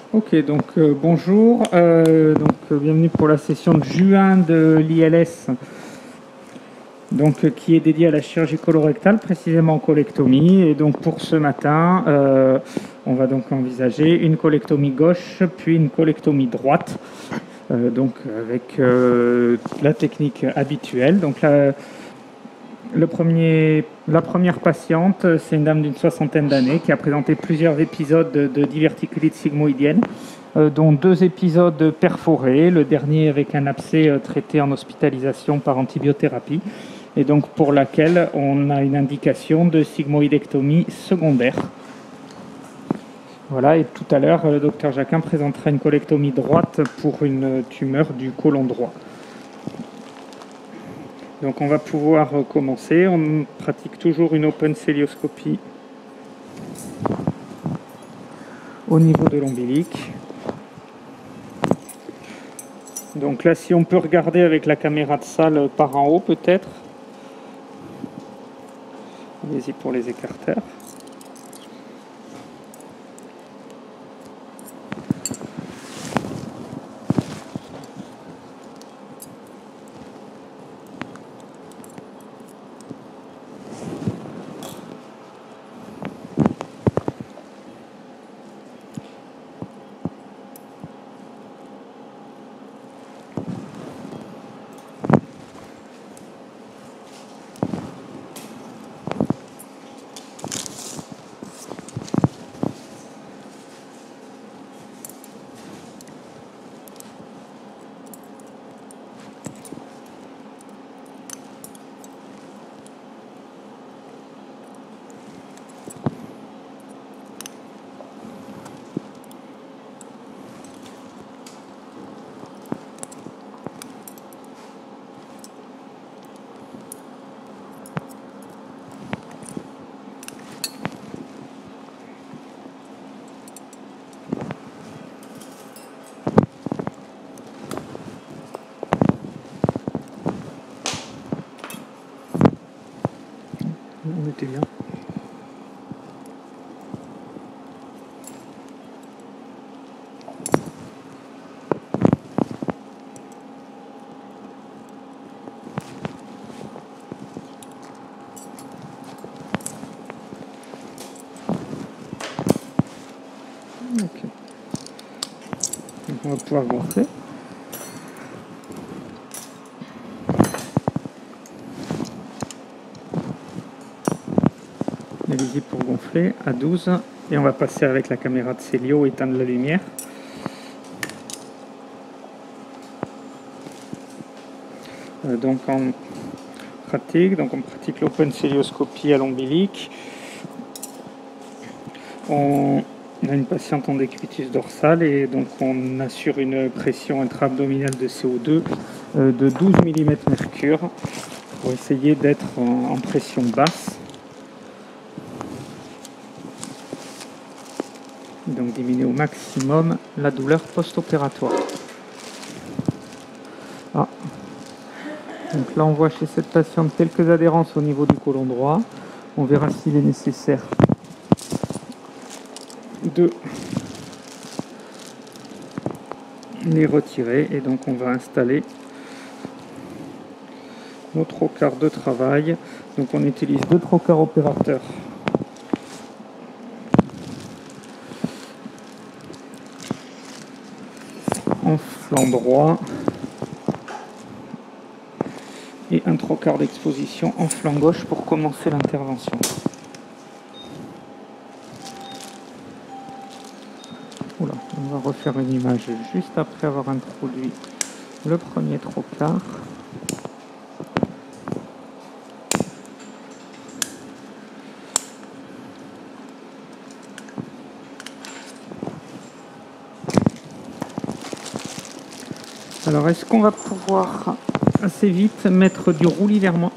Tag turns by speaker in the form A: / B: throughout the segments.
A: Ok, donc bonjour, bienvenue pour la session de juin de l'ILS, qui est dédiée à la chirurgie colorectale, précisément colectomie. Et donc pour ce matin, on va donc envisager une colectomie gauche, puis une colectomie droite, avec la technique habituelle. Donc la première patiente, c'est une dame d'une soixantaine d'années qui a présenté plusieurs épisodes de diverticulite sigmoïdienne, dont 2 épisodes perforés, le dernier avec un abcès traité en hospitalisation par antibiothérapie, et donc pour laquelle on a une indication de sigmoïdectomie secondaire. Voilà, et tout à l'heure, le docteur Jacquin présentera une colectomie droite pour une tumeur du côlon droit. Donc on va pouvoir commencer. On pratique toujours une open célioscopie au niveau de l'ombilic. Donc là, si on peut regarder avec la caméra de salle par en haut peut-être. Allez-y pour les écarteurs. On était bien. Ok. Donc on va pouvoir gonfler. Allez-y pour gonfler à 12. Et on va passer avec la caméra de Célio, éteindre la lumière. Donc on pratique l'open célioscopie à l'ombilic. On a une patiente en décubitus dorsal et donc on assure une pression intra-abdominale de CO2 de 12 mm mercure pour essayer d'être en pression basse. Donc diminuer au maximum la douleur post-opératoire. Donc là on voit chez cette patiente quelques adhérences au niveau du côlon droit. On verra s'il est nécessaire de les retirer, et donc on va installer nos trocars de travail. Donc on utilise 2 trocars opérateurs en flanc droit et un trocar d'exposition en flanc gauche pour commencer l'intervention. Oula, on va refaire une image juste après avoir introduit le premier trocar. Alors, est-ce qu'on va pouvoir assez vite mettre du roulis vers moi?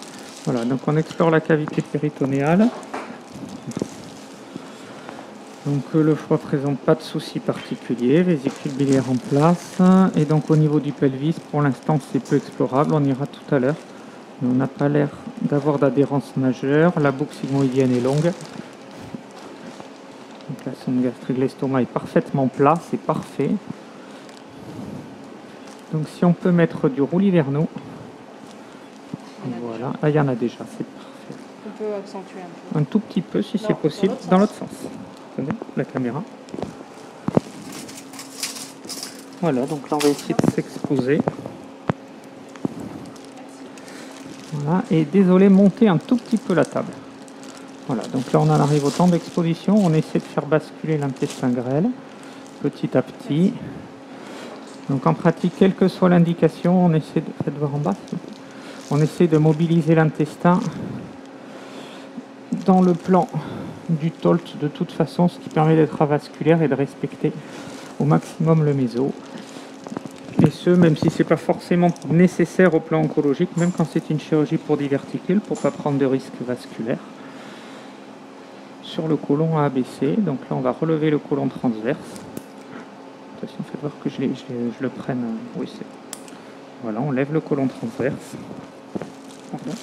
A: Voilà, donc on explore la cavité péritonéale. Donc le foie présente pas de souci particulier, vésicule biliaire en place. Et donc au niveau du pelvis, pour l'instant c'est peu explorable, on ira tout à l'heure. Mais on n'a pas l'air d'avoir d'adhérence majeure. La boucle sigmoïdienne est longue. Donc la sonde gastrique, l'estomac est parfaitement plat, c'est parfait. Donc si on peut mettre du roulis vers nous. Voilà, ah, il y en a déjà, c'est parfait.
B: On peut accentuer un peu.
A: Un tout petit peu si
B: Non,
A: c'est possible, dans l'autre sens. Attendez, la caméra. Voilà, donc là on va essayer de s'exposer. Voilà, et désolé, monter un tout petit peu la table. Voilà, donc là on en arrive au temps d'exposition, on essaie de faire basculer l'intestin grêle, petit à petit. Donc en pratique, quelle que soit l'indication, on essaie de... Faites voir en bas. On essaie de mobiliser l'intestin dans le plan du TOLT de toute façon, ce qui permet d'être avasculaire et de respecter au maximum le méso. Et ce, même si c'est pas forcément nécessaire au plan oncologique, même quand c'est une chirurgie pour diverticule, pour pas prendre de risques vasculaires. Sur le côlon à abaisser, donc là on va relever le côlon transverse. Attention, faites voir que je le prenne. Oui, c'est. Voilà, on lève le côlon transverse. Pardon.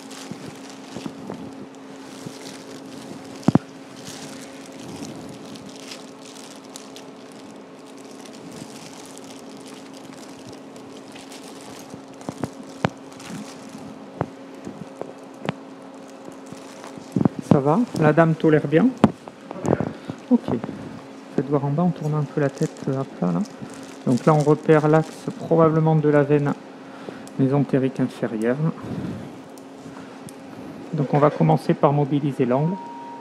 A: Ça va? La dame tolère bien? Ok. Faites voir en bas, on tourne un peu la tête à plat là. Donc là on repère l'axe probablement de la veine mésentérique inférieure. Donc on va commencer par mobiliser l'angle.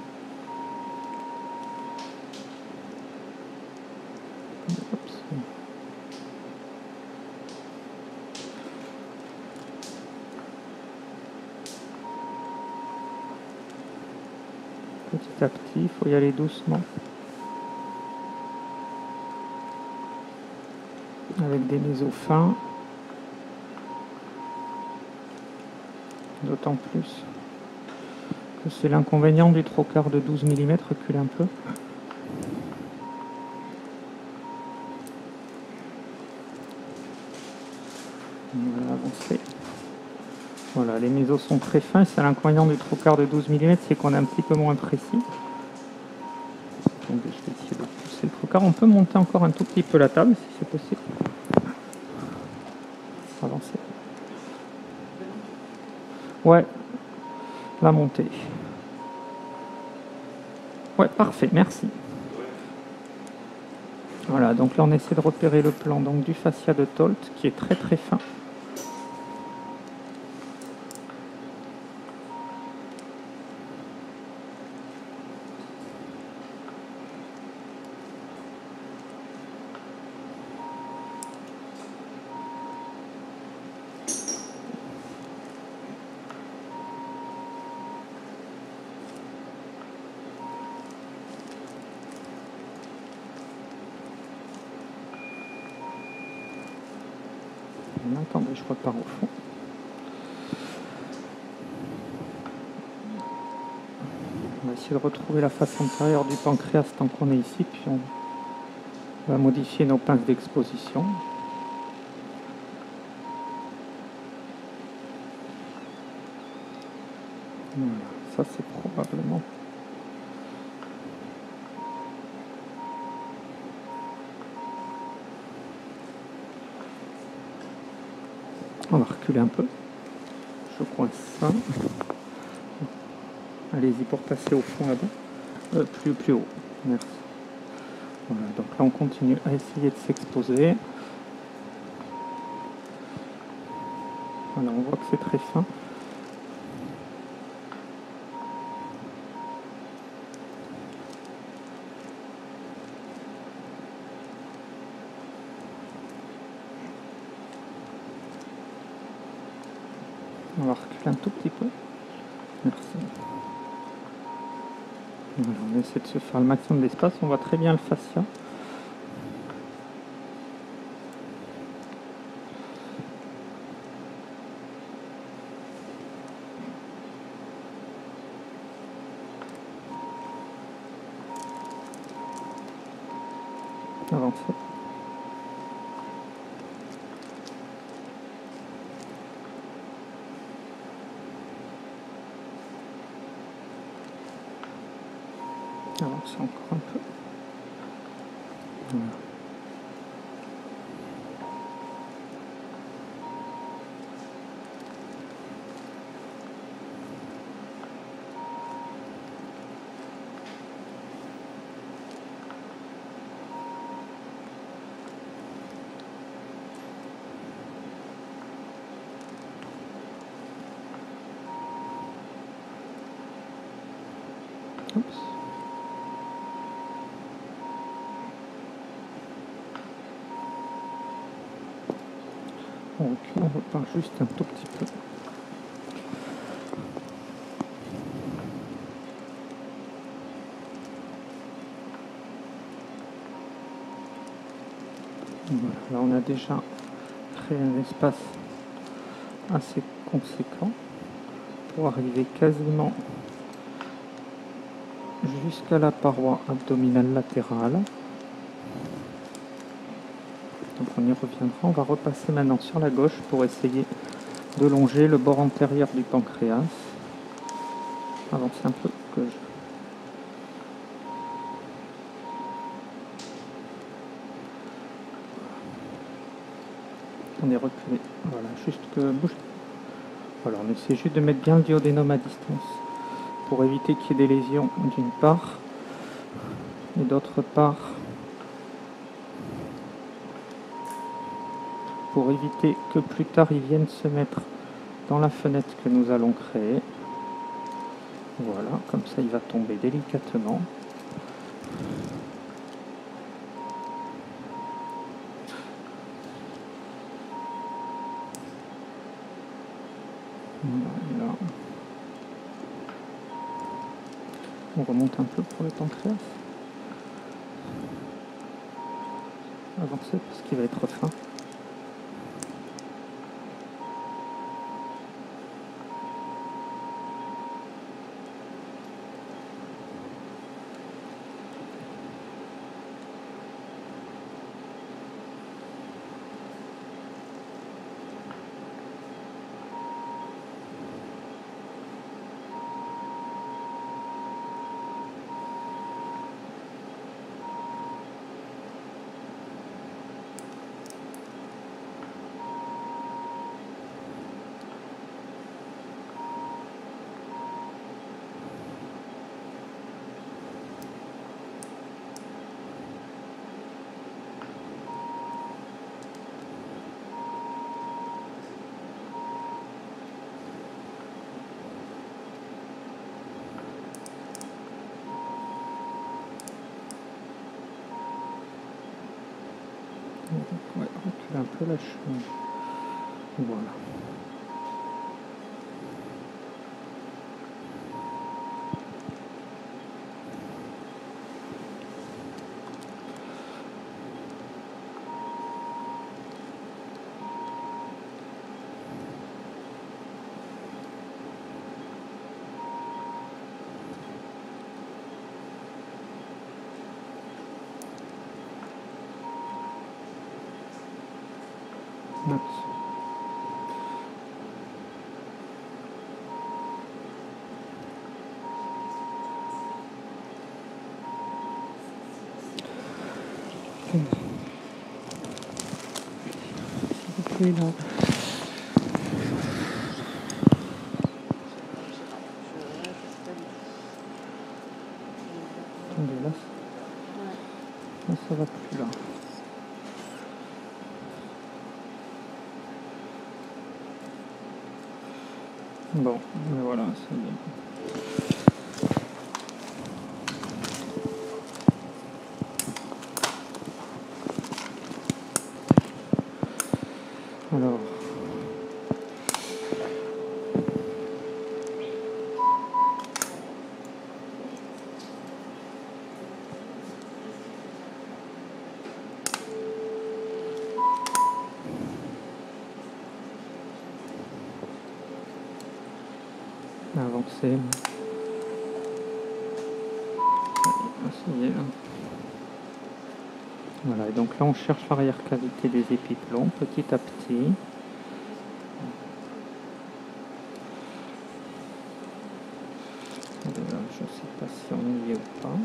A: Petit à petit, il faut y aller doucement. Avec des mésos fins. D'autant plus que c'est l'inconvénient du trocard de 12 mm, reculer un peu. On va avancer. Voilà, les mésos sont très fins, c'est l'inconvénient du trocard de 12 mm, c'est qu'on est un petit peu moins précis. Donc je vais essayer de pousser le trocard. On peut monter encore un tout petit peu la table si c'est possible. Avancer. Ouais, la montée. Ouais, parfait, merci. Voilà, donc là on essaie de repérer le plan donc, du fascia de Tolt qui est très très fin. Attendez, je repars au fond. On va essayer de retrouver la face antérieure du pancréas tant qu'on est ici, puis on va modifier nos pinces d'exposition. Voilà, ça c'est probablement... On va reculer un peu. Je coince ça. Allez-y pour passer au fond là-bas. Plus haut. Merci. Voilà, donc là on continue à essayer de s'exposer. Voilà, on voit que c'est très fin. On va reculer un tout petit peu. Merci. Voilà, on essaie de se faire le maximum d'espace. On voit très bien le fascia. Avancer. Avancer encore un peu. Voilà. Oups. On recule, on repart juste un tout petit peu. Voilà, là on a déjà créé un espace assez conséquent pour arriver quasiment jusqu'à la paroi abdominale latérale. Donc on y reviendra. On va repasser maintenant sur la gauche pour essayer de longer le bord antérieur du pancréas. Avancer un peu que je... On est reculé. Voilà, juste que bouge. Voilà, on essaie juste de mettre bien le duodénum à distance pour éviter qu'il y ait des lésions d'une part et d'autre part pour éviter que plus tard ils viennent se mettre dans la fenêtre que nous allons créer. Voilà, comme ça il va tomber délicatement. Voilà. On remonte un peu pour le pancréas. Avancer parce qu'il va être fin. Ouais, recule un peu la cheville. Voilà. Merci. S'il vous plaît, là. Attendez, là, ça va plus là. Bon, mais voilà, ça y est. Alors, avancer. Ça y est, là. Voilà, et donc là on cherche l'arrière-cavité des épiplombs petit à petit. Je ne sais pas si on y est ou pas.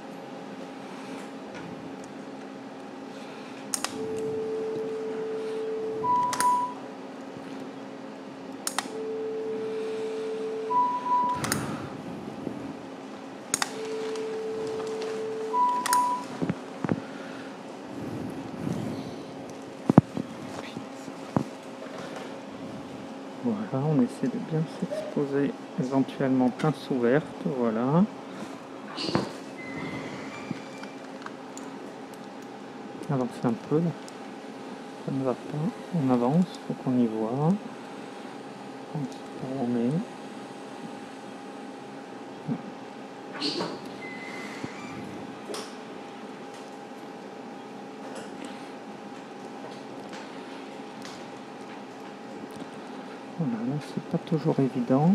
A: Voilà, on essaie de bien s'exposer, éventuellement pince ouverte, voilà. Avancez un peu là, ça ne va pas, on avance, il faut qu'on y voit. On sait pas où on est. Voilà, là c'est pas toujours évident.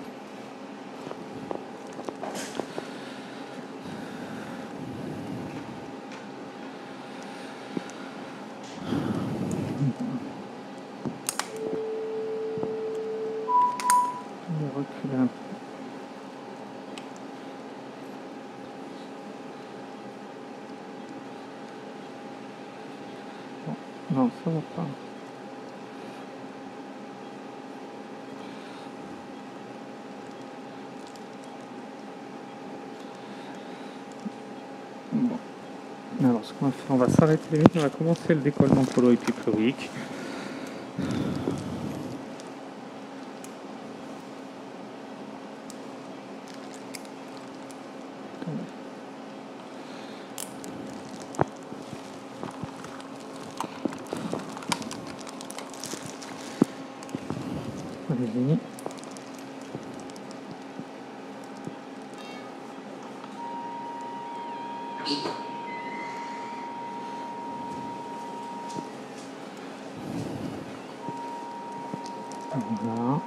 A: On va reculer un peu. Bon, non, ça va pas. Bon. Alors ce qu'on va faire, on va s'arrêter, on va commencer le décollement polo-épiploïque. Allez-y. Voilà.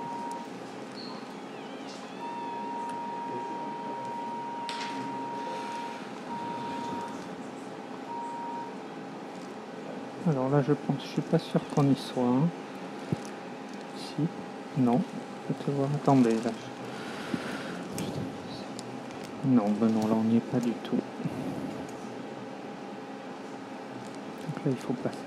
A: Alors là, je pense, je suis pas sûr qu'on y soit. Hein. Si, non, je te vois. Attendez, là. Non, ben non, là on n'y est pas du tout. Donc là, il faut passer.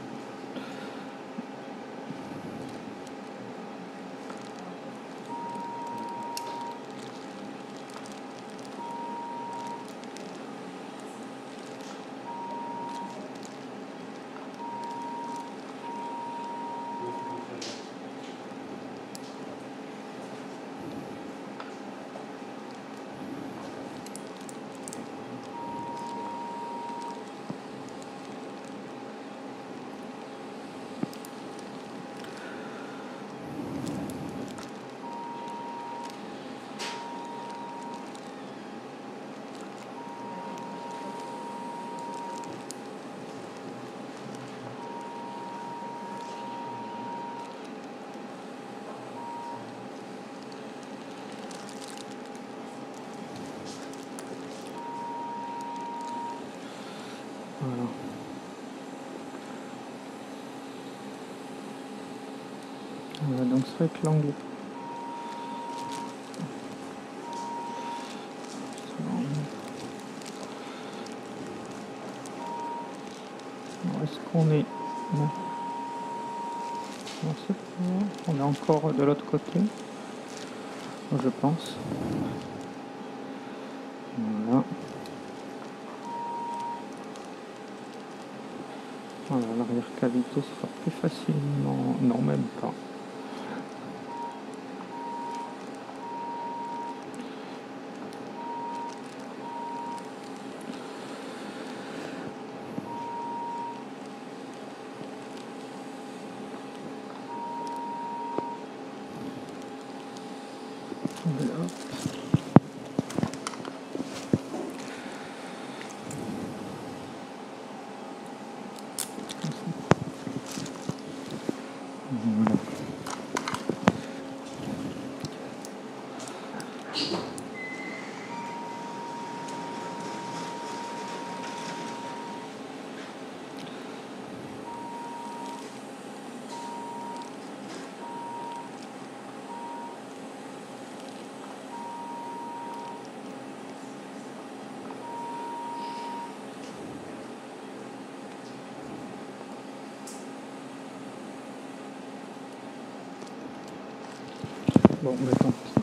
A: Voilà. Voilà, donc c'est vrai que l'angle. Est-ce qu'on est. Non. On est encore de l'autre côté, je pense. Voilà. Voilà, l'arrière-cavité sera plus facilement. Non, même pas. Voilà. Voilà. Bon, mais tant pis.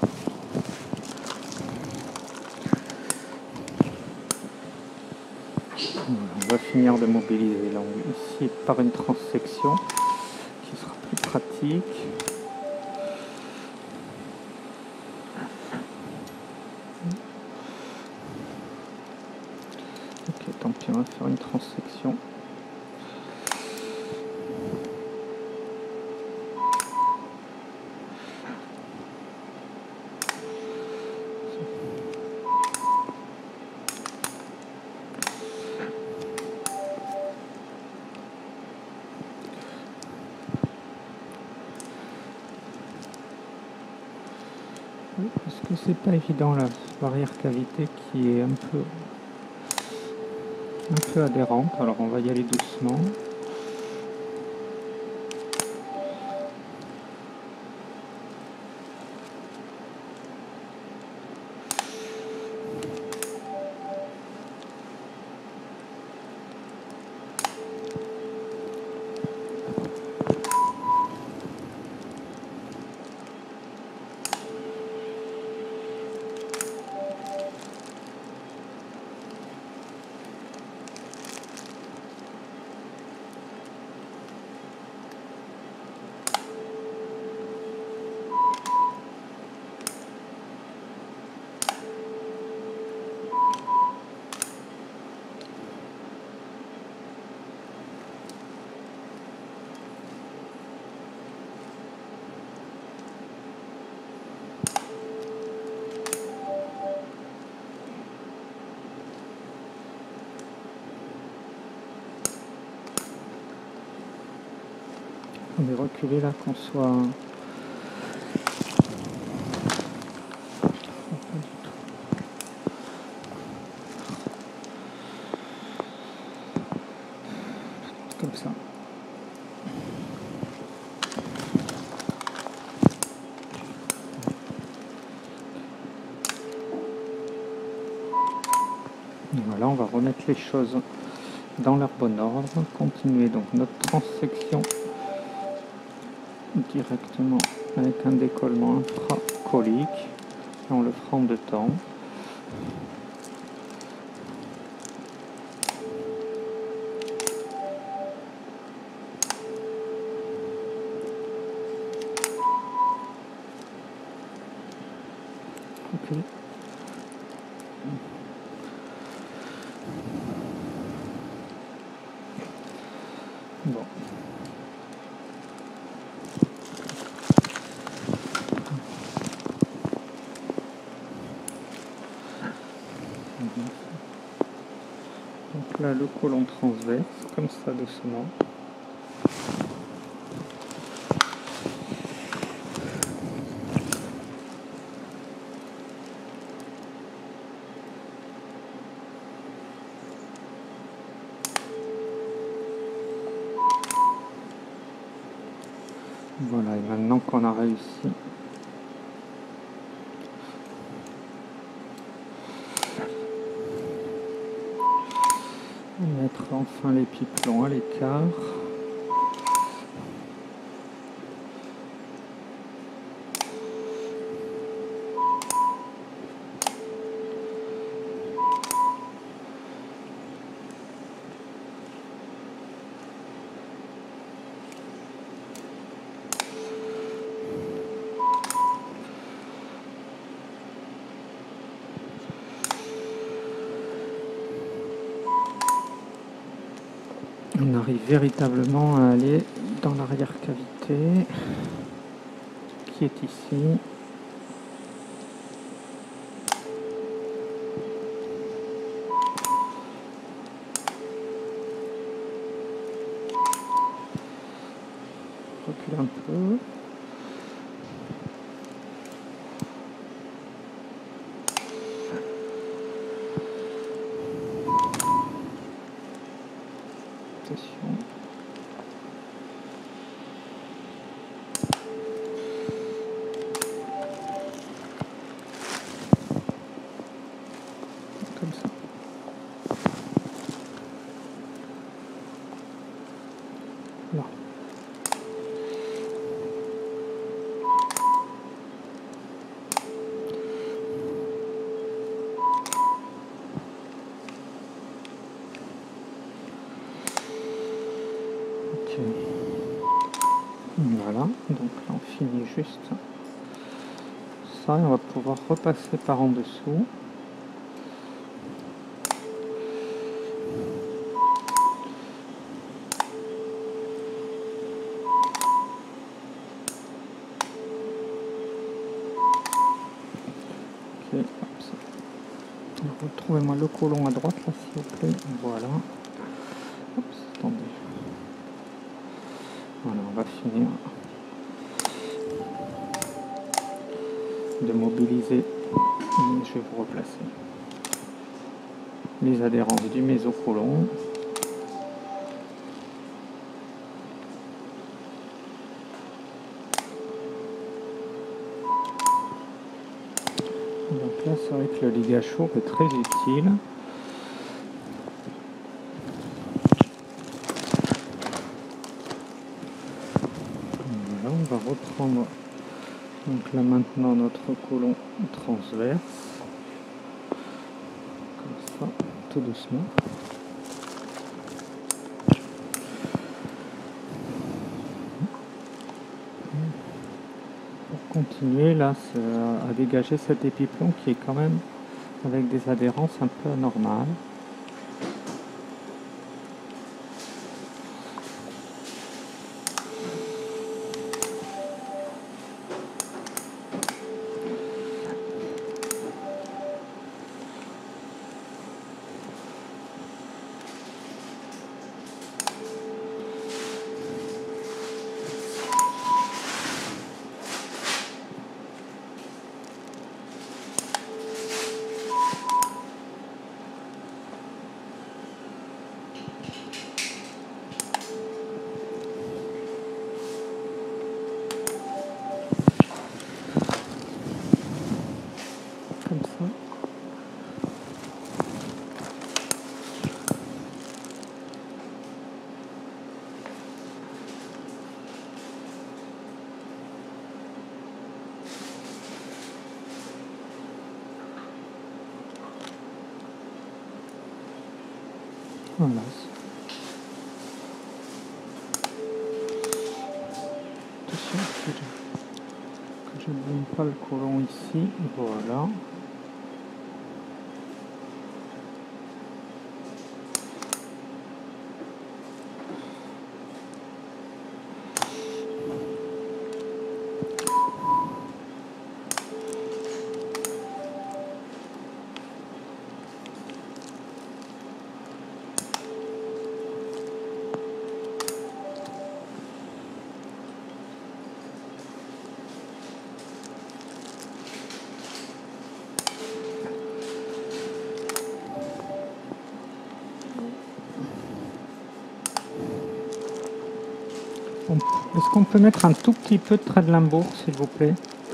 A: Voilà, on va finir de mobiliser l'angle ici par une transsection qui sera plus pratique. Ok, tant pis, on va faire une transsection. Parce que c'est pas évident la barrière cavité qui est un peu adhérente, alors on va y aller doucement. On est reculé là qu'on soit... Comme ça. Voilà, on va remettre les choses dans leur bon ordre. Continuer donc notre transsection directement avec un décollement infracolique. Et on le fera en 2 temps. Ok. Bon. Donc là, le côlon transverse, comme ça doucement. Voilà, et maintenant qu'on a réussi à mettre enfin les pipelons à l'écart, on arrive véritablement à aller dans l'arrière-cavité qui est ici. Recule un peu. Attention. Comme ça. Là. Voilà, donc là on finit juste ça et on va pouvoir repasser par en dessous. Ok, retrouvez-moi le côlon à droite là s'il vous plaît, voilà. Oups, attendez. Voilà, on va finir de mobiliser et je vais vous replacer les adhérences du mésocolon. Donc là c'est vrai que le ligage chaud est très utile. Voilà, on va reprendre donc là maintenant notre côlon transverse, comme ça, tout doucement. Pour continuer là à dégager cet épiplomb qui est quand même avec des adhérences un peu anormales. Comme ça. Voilà. Attention que je ne brûle pas le côlon ici. Voilà. Est-ce qu'on peut mettre un tout petit peu de trait de limbourg, s'il vous plaît?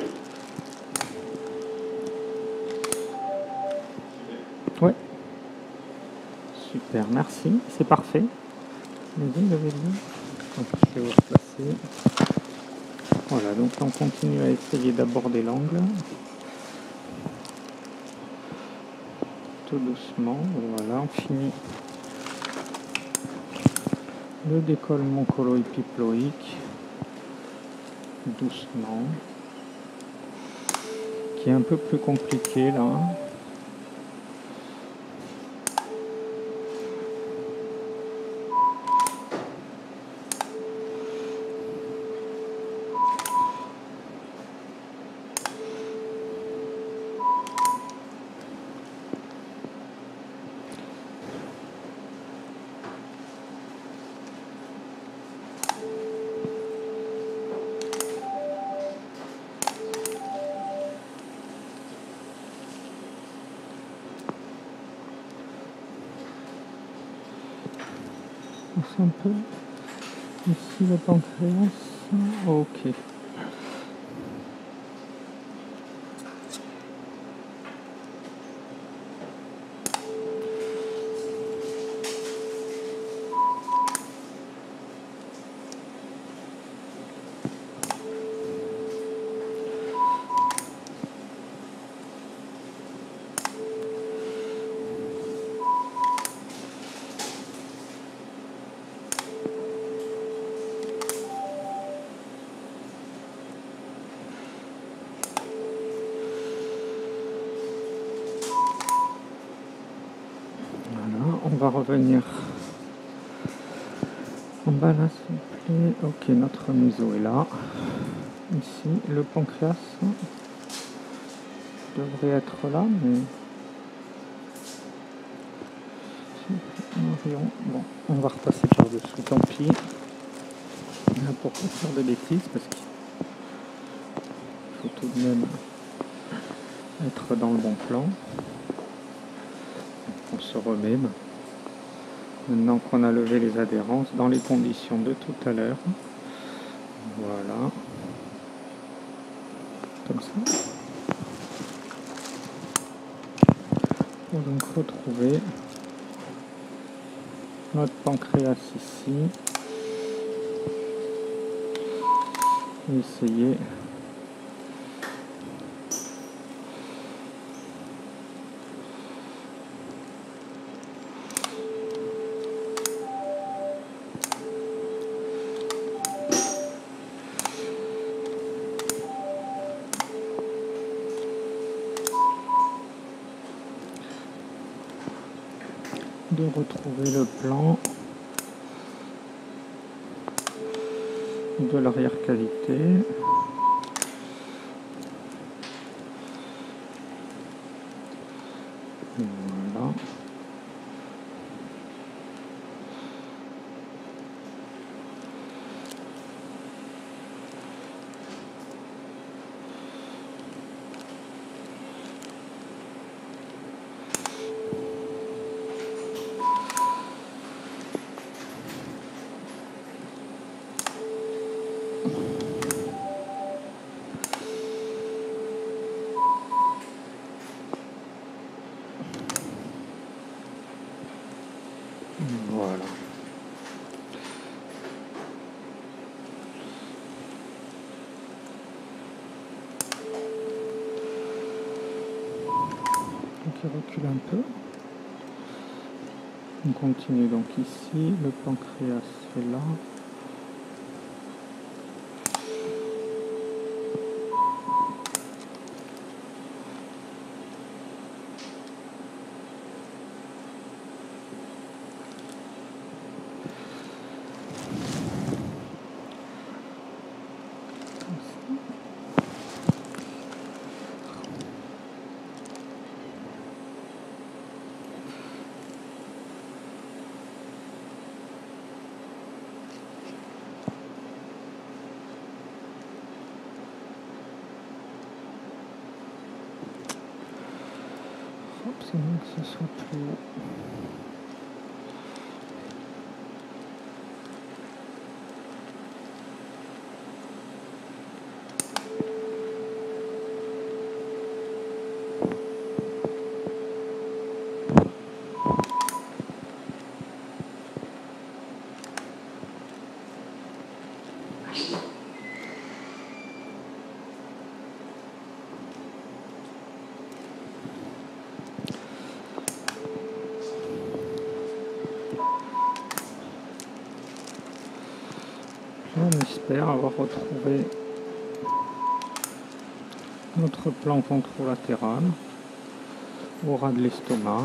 A: Ouais. Super, merci. C'est parfait. Vas-y, donc, je vais vous replacer. Voilà, donc on continue à essayer d'aborder l'angle. Tout doucement. Voilà, on finit le décollement colo-épiploïque. Doucement. Qui est un peu plus compliqué là. Un peu ici le pancréas. Ok. va revenir en bas là, s'il vous plaît. Ok, notre museau est là. Ici, le pancréas devrait être là, mais... Bon, on va repasser par-dessous, tant pis. Là, pour pas faire de bêtises, parce qu'il faut tout de même être dans le bon plan. On se remet maintenant qu'on a levé les adhérences dans les conditions de tout à l'heure. Voilà. Comme ça. On va donc retrouver notre pancréas ici. Et essayer de retrouver le plan de l'arrière-cavité. Voilà. Voilà. Donc il recule un peu. On continue donc ici, le pancréas est là. C'est mieux que ce soit plus haut. On espère avoir retrouvé notre plan contralatéral au ras de l'estomac.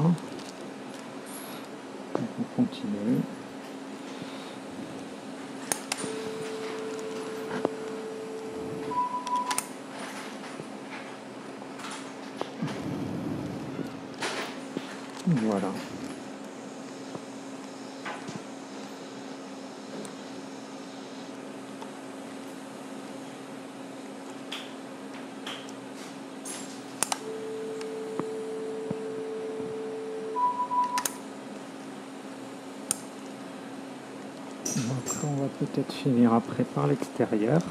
A: On continue. Voilà. Donc on va peut-être finir après par l'extérieur.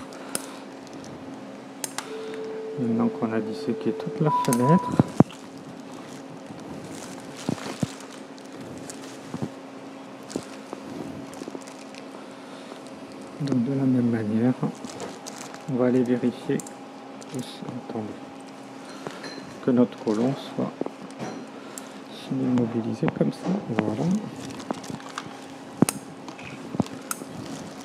A: Maintenant qu'on a disséqué toute la fenêtre. Donc de la même manière, on va aller vérifier que notre côlon soit immobilisé comme ça. Voilà.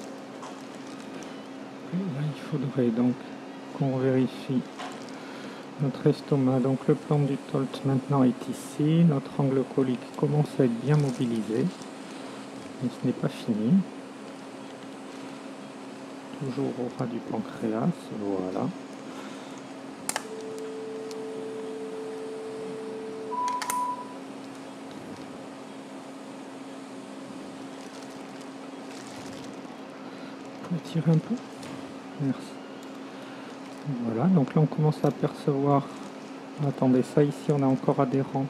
A: Et là, il faudrait donc qu'on vérifie Notre estomac, donc le plan du Tolt maintenant est ici. Notre angle colique commence à être bien mobilisé. Mais ce n'est pas fini. Toujours au ras du pancréas, voilà. On peut tirer un peu. Merci. Voilà, donc là on commence à apercevoir. Attendez, ça ici on a encore adhérent.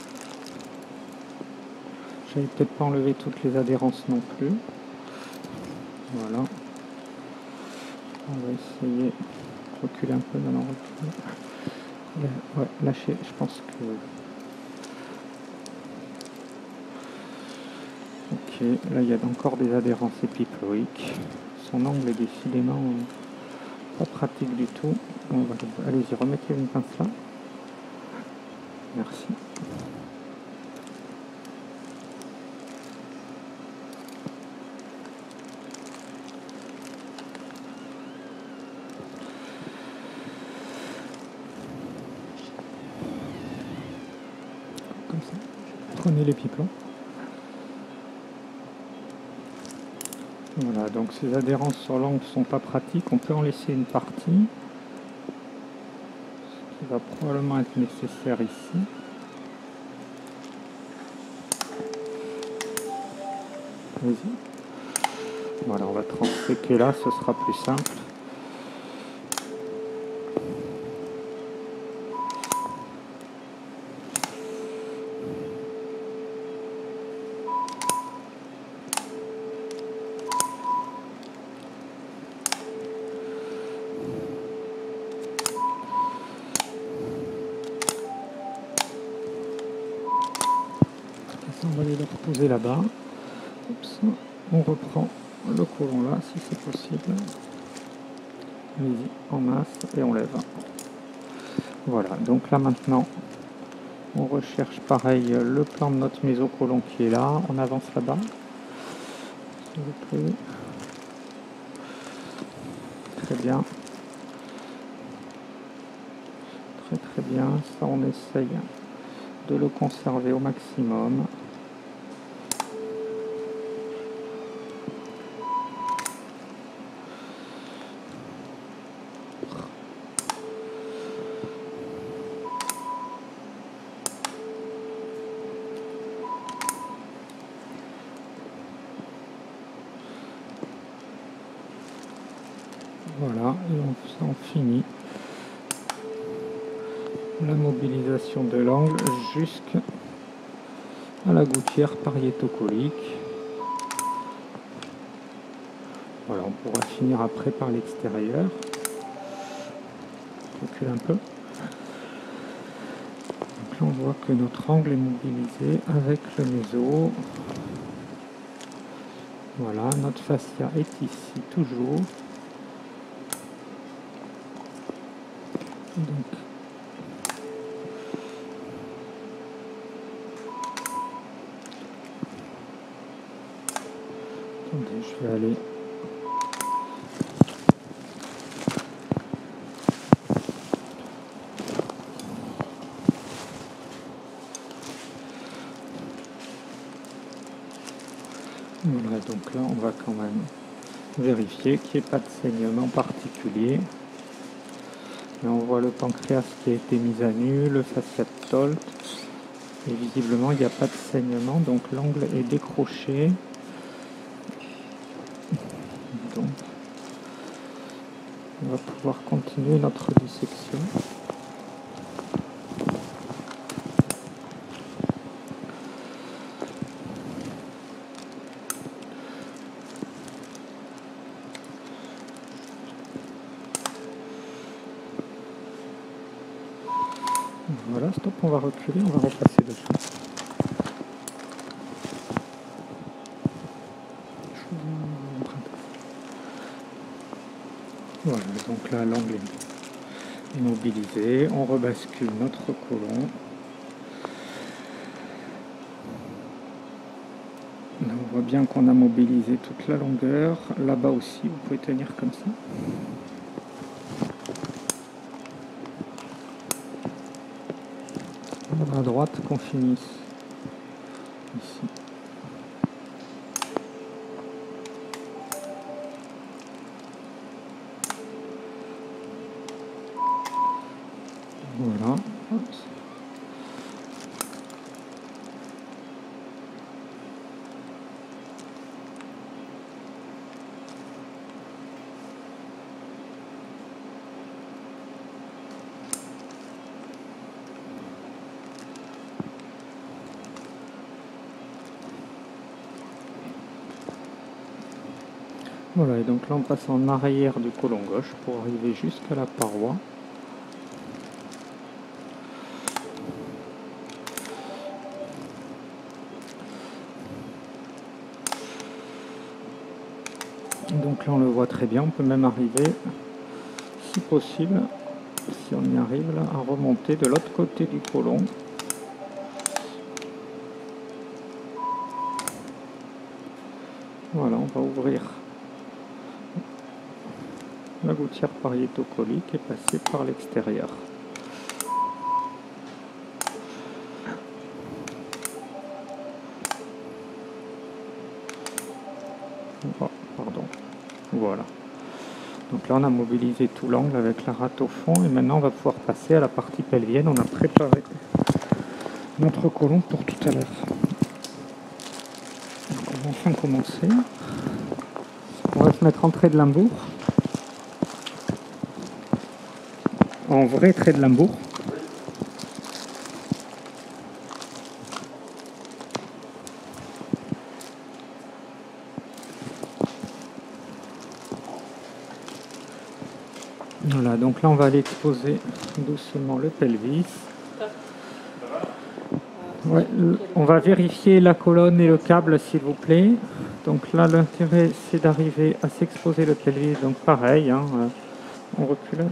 A: J'avais peut-être pas enlevé toutes les adhérences non plus. Voilà. On va essayer de reculer un peu maintenant. Ouais, lâcher, je pense que. Ok, là il y a encore des adhérences épiploïques. Son angle est décidément pas pratique du tout. Allez-y, remettez une pince là. Merci. Comme ça. Prenez les pipelons. Voilà, donc ces adhérences sur l'angle ne sont pas pratiques. On peut en laisser une partie. Ce qui va probablement être nécessaire ici. Vas-y. Voilà, on va transséquer là, ce sera plus simple. On va aller le reposer là-bas. On reprend le côlon là, si c'est possible. Allez-y, en masse, et on lève. Voilà, donc là maintenant, on recherche pareil le plan de notre mésocolon qui est là. On avance là-bas, s'il vous plaît. Très bien. Très très bien. Ça, on essaye de le conserver au maximum. Voilà, et on finit la mobilisation de l'angle jusqu'à la gouttière pariétocolique. Voilà, on pourra finir après par l'extérieur. Recule un peu. Donc là, on voit que notre angle est mobilisé avec le méso. Voilà, notre fascia est ici toujours. Donc, attendez, je vais aller. Voilà, donc là, on va quand même vérifier qu'il n'y ait pas de saignement particulier. Là, on voit le pancréas qui a été mis à nu, le fascia de Tolt. Et visiblement, il n'y a pas de saignement, donc l'angle est décroché. Donc, on va pouvoir continuer notre dissection. Voilà, stop, on va reculer, on va repasser dessus. Voilà, donc là l'angle est mobilisé, on rebascule notre côlon. Là, on voit bien qu'on a mobilisé toute la longueur. Là-bas aussi, vous pouvez tenir comme ça. À droite qu'on finisse ici. Voilà. Voilà, et donc là on passe en arrière du côlon gauche pour arriver jusqu'à la paroi. Donc là on le voit très bien, on peut même arriver, si possible, si on y arrive là, à remonter de l'autre côté du côlon. Voilà, on va ouvrir la gouttière pariétocolique et passer par l'extérieur. Oh, pardon. Voilà. Donc là on a mobilisé tout l'angle avec la rate au fond et maintenant on va pouvoir passer à la partie pelvienne. On a préparé notre côlon pour tout à l'heure. Donc on va enfin commencer. On va se mettre en trait de limbourg. En vrai trait de limbourg. Voilà, donc là on va aller exposer doucement le pelvis. Ouais, on va vérifier la colonne et le câble s'il vous plaît. Donc là l'intérêt c'est d'arriver à s'exposer le pelvis, donc pareil, hein, on recule.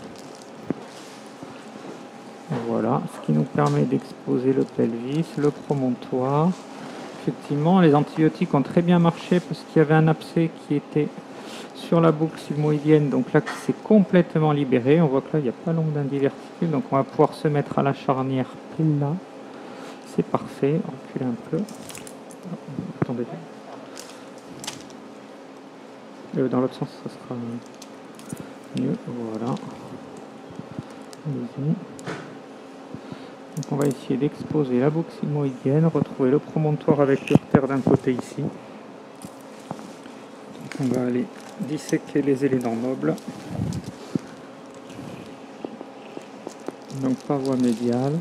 A: Voilà, ce qui nous permet d'exposer le pelvis, le promontoire. Effectivement, les antibiotiques ont très bien marché parce qu'il y avait un abcès qui était sur la boucle sigmoïdienne, donc là qui s'est complètement libéré. On voit que là il n'y a pas l'ongle d'un diverticule, donc on va pouvoir se mettre à la charnière pile là. C'est parfait, reculez un peu. Attendez. Dans l'autre sens, ça sera mieux. Voilà. Allez-y. Donc on va essayer d'exposer la boucle sigmoïdienne, retrouver le promontoire avec l'urtère d'un côté ici. Donc on va aller disséquer les éléments nobles. Donc par voie médiale.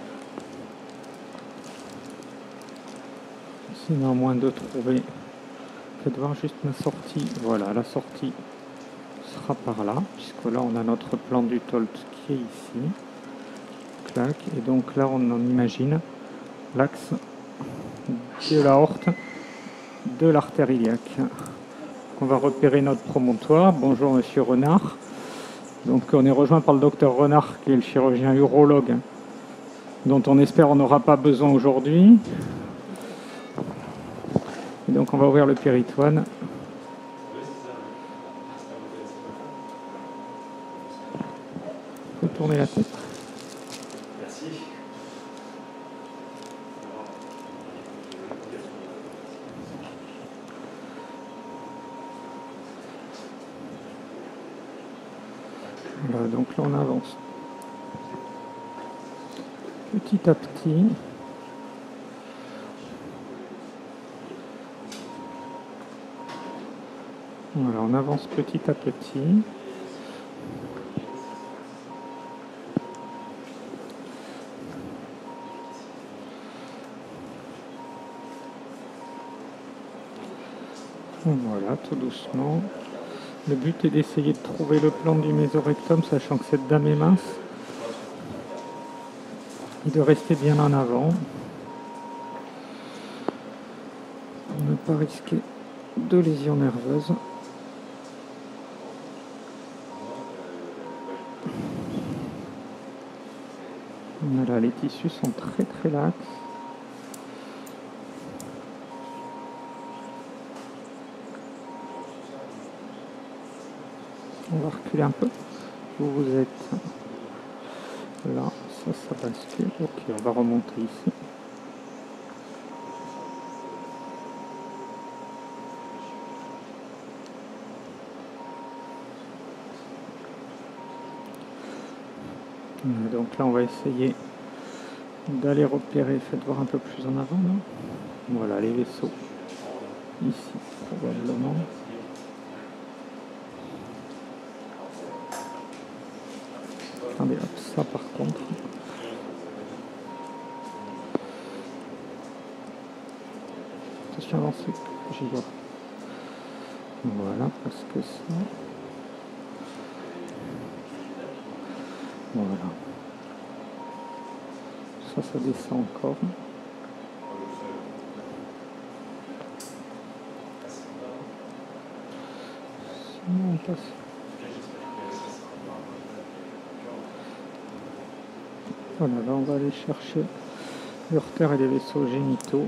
A: Néanmoins de trouver, faites voir juste ma sortie. Voilà, la sortie sera par là, puisque là on a notre plan du TOLT qui est ici. Clac, et donc là on en imagine l'axe de l'aorte de l'artère iliaque. On va repérer notre promontoire. Bonjour monsieur Renard. Donc on est rejoint par le docteur Renard qui est le chirurgien urologue dont on espère on n'aura pas besoin aujourd'hui. Et donc on va ouvrir le péritoine. Vous pouvez tourner la tête.
B: Merci.
A: Voilà, donc là on avance petit à petit. Voilà, on avance petit à petit. Voilà, tout doucement. Le but est d'essayer de trouver le plan du mésorectum, sachant que cette dame est mince. Et de rester bien en avant. Pour ne pas risquer de lésions nerveuses. Voilà, les tissus sont très très laxes. On va reculer un peu. Vous êtes là, Ça bascule. Ok, on va remonter ici. Donc là, on va essayer d'aller repérer. Faites voir un peu plus en avant. Là. Voilà, les vaisseaux. Ici, probablement. Attendez, hop, ça par contre. Attention, avancez. J'y vois. Voilà, parce que ça. Voilà. Ça descend encore. Sinon, on passe. Voilà, là on va aller chercher l'Urter et les vaisseaux génitaux.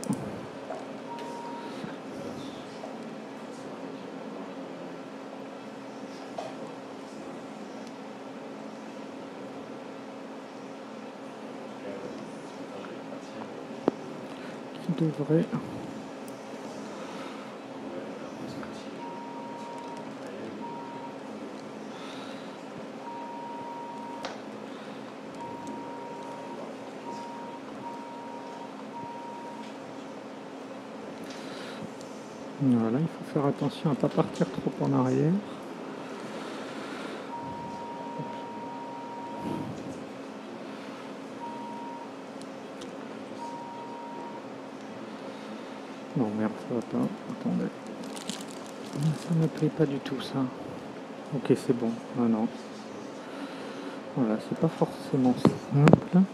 A: Qui devrait... Voilà, il faut faire attention à ne pas partir trop en arrière. Non, merde, ça va pas. Attendez. Ça ne me plaît pas du tout, ça. Ok, c'est bon. Ah non. Voilà, c'est pas forcément simple.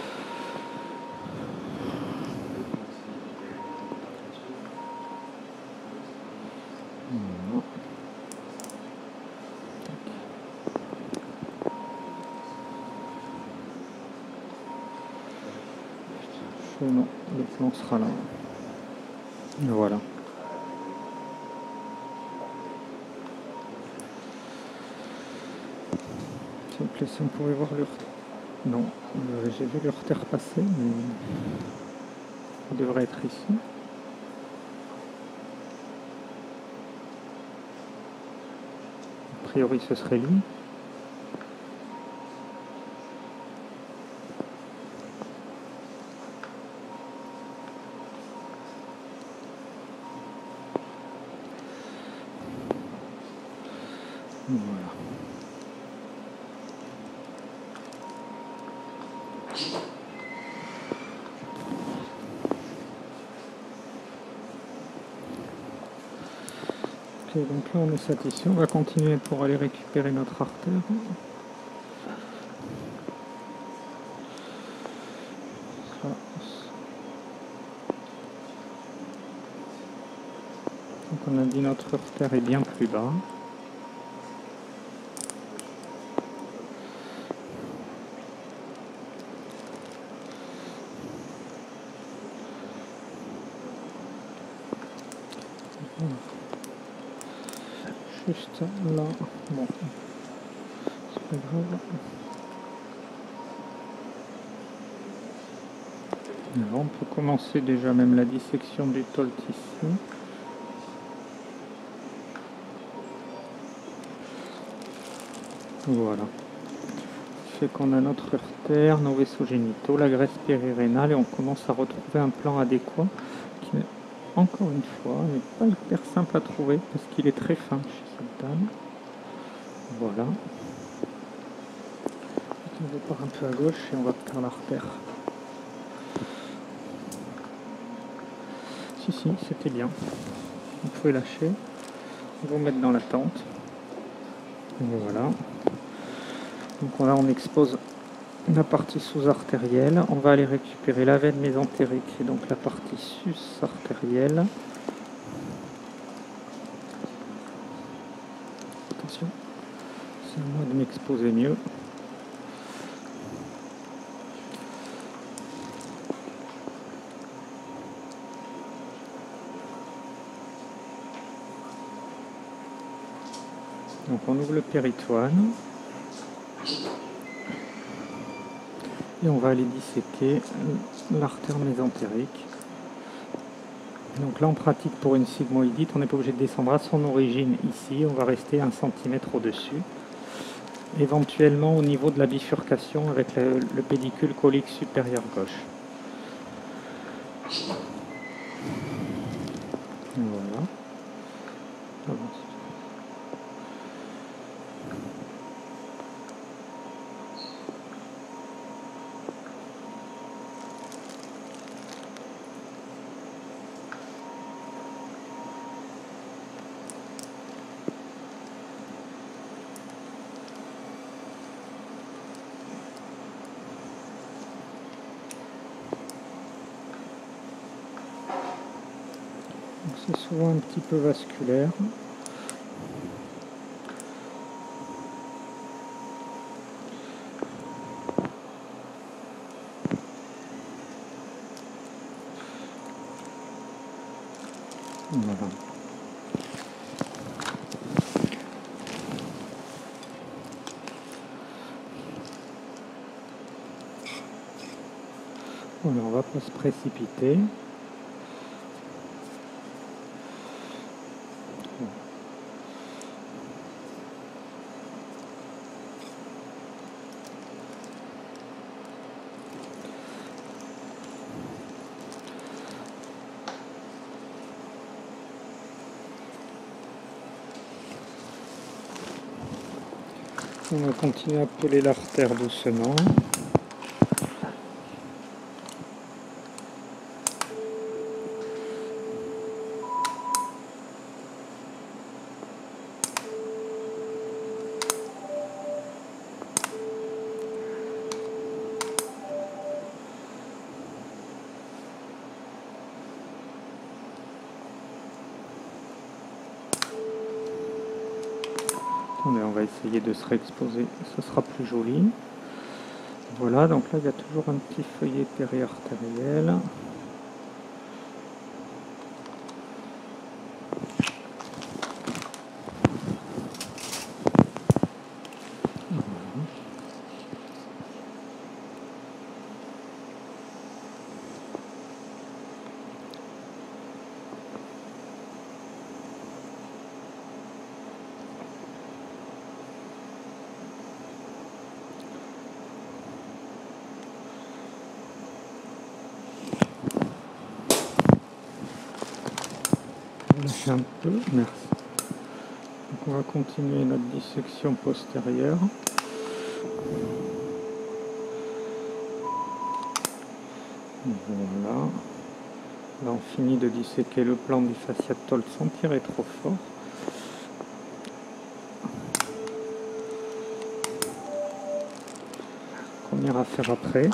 A: Non, le plan sera là. Voilà. S'il vous plaît, si on pouvait voir l'Urter. Non, j'ai vu l'Urter passer, mais il devrait être ici. A priori, ce serait lui. Voilà. Ok, donc là on est satisfait. On va continuer pour aller récupérer notre artère. Donc on a dit notre artère est bien plus bas. Juste là, bon, c'est pas grave. Alors on peut commencer déjà même la dissection du tolt ici. Voilà. Ce qui fait qu'on a notre artère, nos vaisseaux génitaux, la graisse périrénale et on commence à retrouver un plan adéquat qui n'est encore une fois n'est pas hyper simple à trouver parce qu'il est très fin chez cette dame. Voilà. On repart un peu à gauche et on va faire l'artère. Si, c'était bien. Vous pouvez lâcher. Vous mettre dans la tente. Voilà. Donc là, on expose la partie sous-artérielle. On va aller récupérer la veine mésentérique et donc la partie sus-artérielle. Attention, c'est à moi de m'exposer mieux. Donc on ouvre le péritoine. Et on va aller disséquer l'artère mésentérique. Donc là on pratique pour une sigmoïdite, on n'est pas obligé de descendre à son origine ici, on va rester 1 cm au-dessus. Éventuellement au niveau de la bifurcation avec le pédicule colique supérieur gauche. Voilà. C'est souvent un petit peu vasculaire. Voilà. Voilà, on va pas se précipiter. On va continuer à peler l'artère doucement. Attendez, on va essayer de se réexposer, ce sera plus joli. Voilà, donc là il y a toujours un petit feuillet périartériel. Lâcher un peu, merci. Donc on va continuer notre dissection postérieure. Voilà. Là on finit de disséquer le plan du fascia tôle sans tirer trop fort. On ira faire après.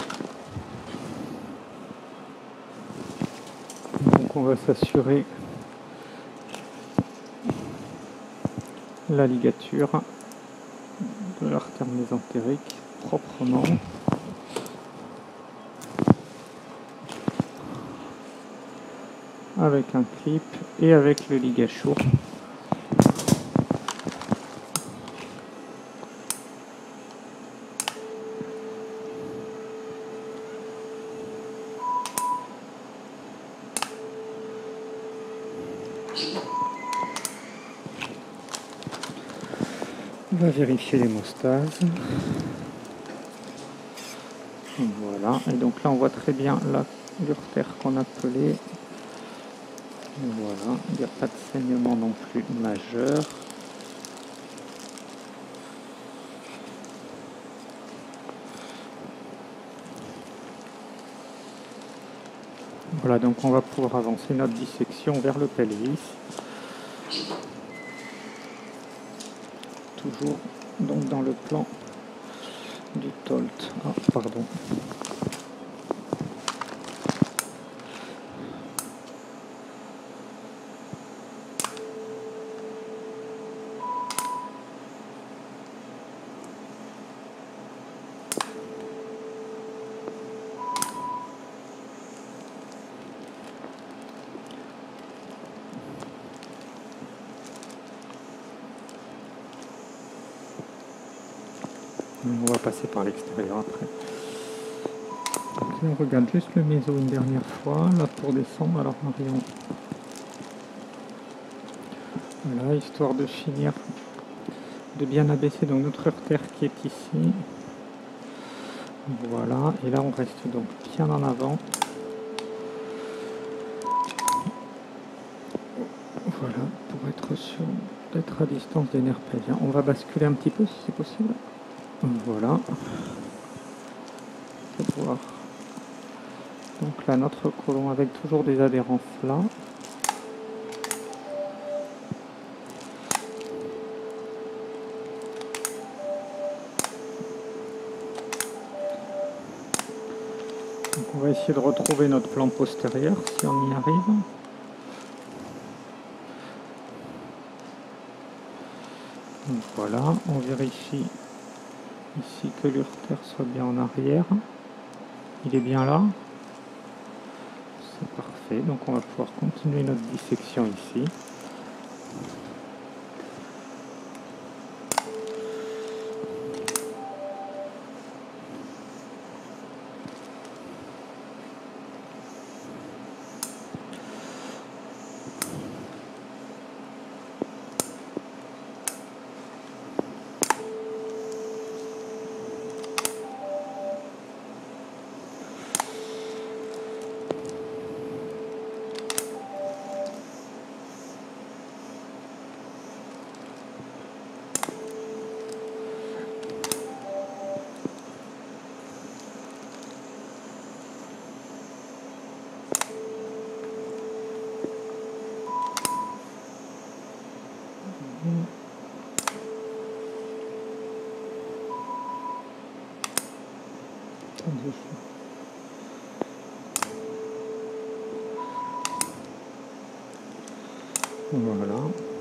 A: Donc on va s'assurer la ligature de l'artère mésentérique proprement. Avec un clip et avec le ligachour. On va vérifier l'hémostase. Voilà, et donc là on voit très bien l'urtère qu'on a pelée. Voilà, il n'y a pas de saignement non plus majeur. Voilà, donc on va pouvoir avancer notre dissection vers le pelvis. Toujours donc dans le plan du TOLT. Ah, pardon. On va passer par l'extérieur après. on regarde juste le méso une dernière fois, là pour descendre. Alors Marion, voilà, histoire de finir, de bien abaisser donc notre heurter qui est ici. Voilà, et là on reste donc bien en avant. Voilà, pour être sûr d'être à distance des nerfs pelviens. On va basculer un petit peu si c'est possible. Voilà. Pour voir. Donc là, notre côlon avec toujours des adhérences là. Donc on va essayer de retrouver notre plan postérieur si on y arrive. Donc voilà, on vérifie ici que l'urtère soit bien en arrière. Il est bien là. C'est parfait, donc on va pouvoir continuer notre dissection ici. Voilà.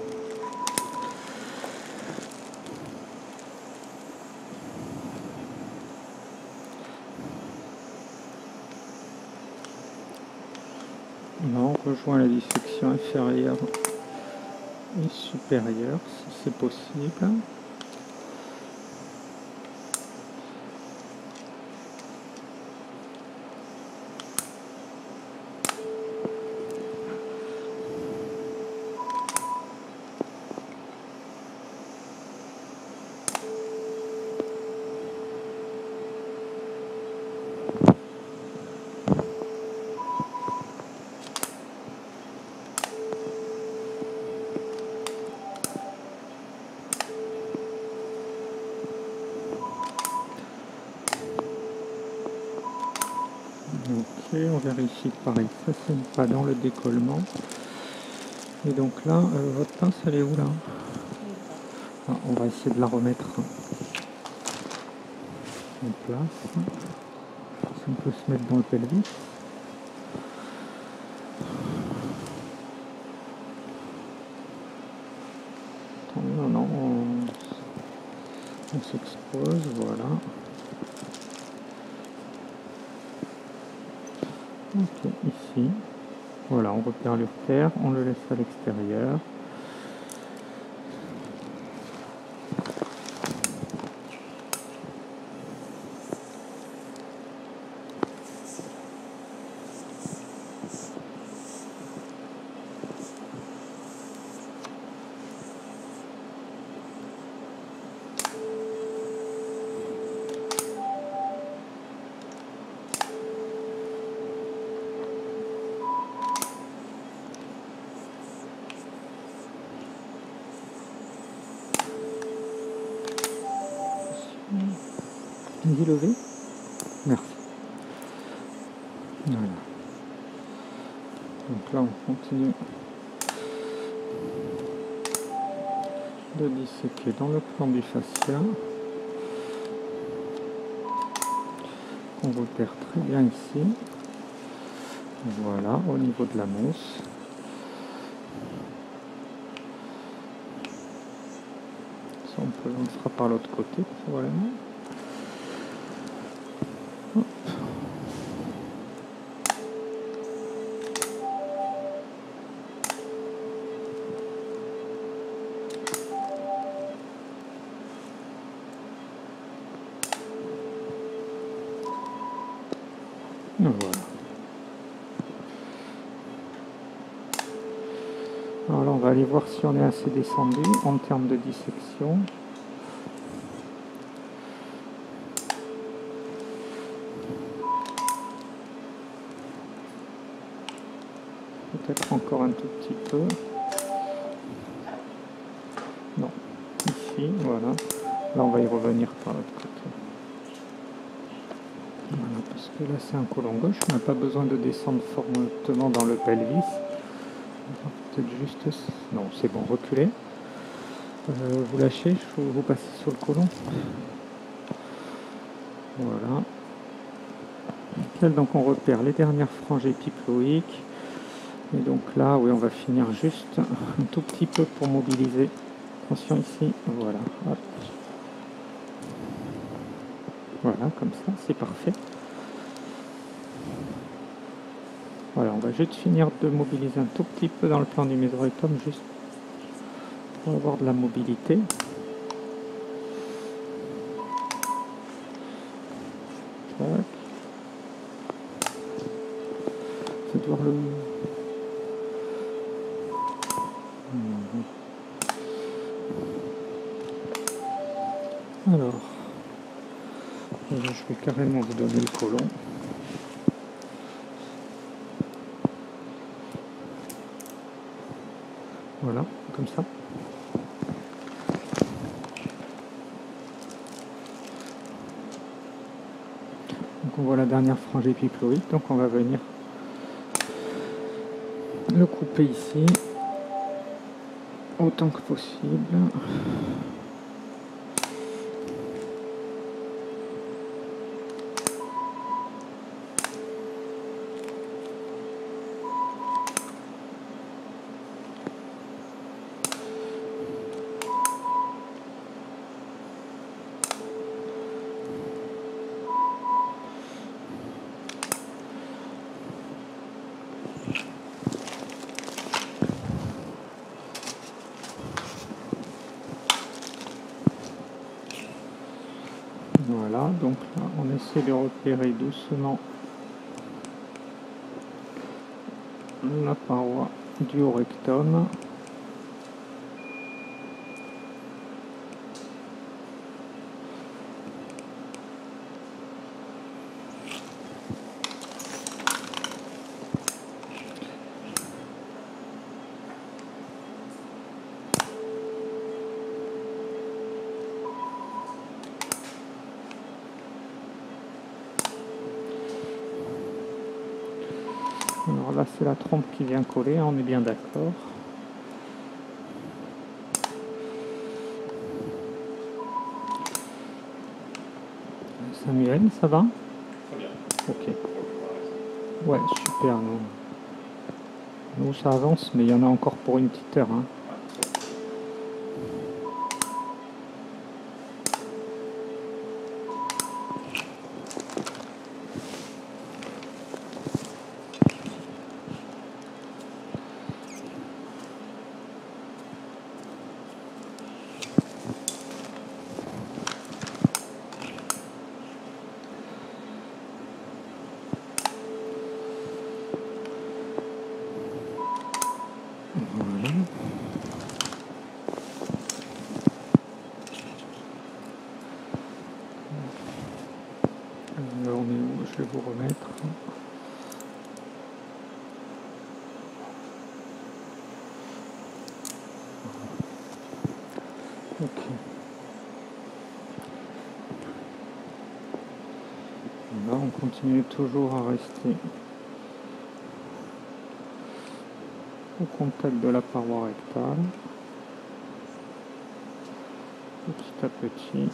A: Là, on rejoint la dissection inférieure et supérieure, si c'est possible. Ok, on vérifie que pareil, ça c'est pas dans le décollement. Et donc là, votre pince elle est où là? Ah, on va essayer de la remettre en place. Si on peut se mettre dans le pelvis. Non, non, on s'expose, voilà. Ok, ici. Voilà, on repère l'urtère, on le laisse à l'extérieur. Dis levé. Merci. Voilà. Donc là, on continue de disséquer dans le plan du fascia. On repère très bien ici. Voilà, au niveau de la mousse. Ça, on le fera par l'autre côté, probablement. Hop. Voilà. Alors là, on va aller voir si on est assez descendu en termes de dissection. Peut-être encore un tout petit peu. Non, ici, voilà. Là, on va y revenir par l'autre côté. Voilà, parce que là, c'est un côlon gauche. On n'a pas besoin de descendre fortement dans le pelvis. Peut-être juste... Non, c'est bon, reculez. Vous lâchez, vous passez sur le côlon. Voilà. Nickel, donc on repère les dernières franges épiploïques. Et donc là, oui, on va finir juste un tout petit peu pour mobiliser. Attention ici, voilà. Hop. Voilà, comme ça, c'est parfait. Voilà, on va juste finir de mobiliser un tout petit peu dans le plan du mésorectum, juste pour avoir de la mobilité. Tac. Faites voir le... Alors, je vais carrément vous donner le côlon. Voilà, comme ça. Donc on voit la dernière frange épiploïque, donc on va venir le couper ici, autant que possible. Voilà, donc là on essaie de repérer doucement la paroi du haut rectum. Alors là c'est la trompe qui vient coller, on est bien d'accord. Samuel, ça va?
B: Très bien.
A: Ok. Ouais, super. Nous ça avance, mais il y en a encore pour une petite heure. Hein. Voilà. Alors, on est où? Je vais vous remettre. Ok. Là, on continue toujours à rester au contact de la paroi rectale, petit à petit.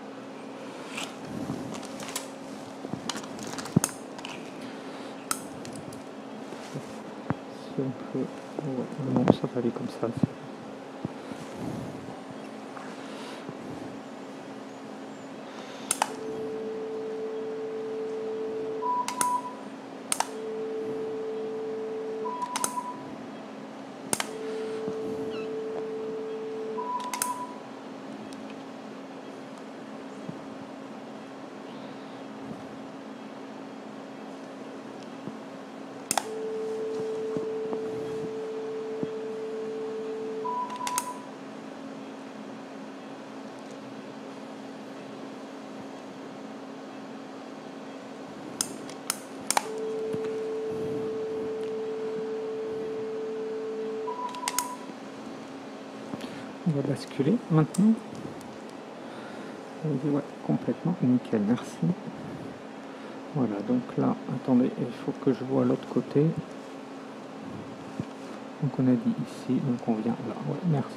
A: Si on peut... Ouais, non, ça va aller comme ça. On va basculer maintenant. Ouais, complètement nickel, merci. Voilà, donc là, attendez, il faut que je vois l'autre côté. Donc on a dit ici, donc on vient là. Ouais, merci.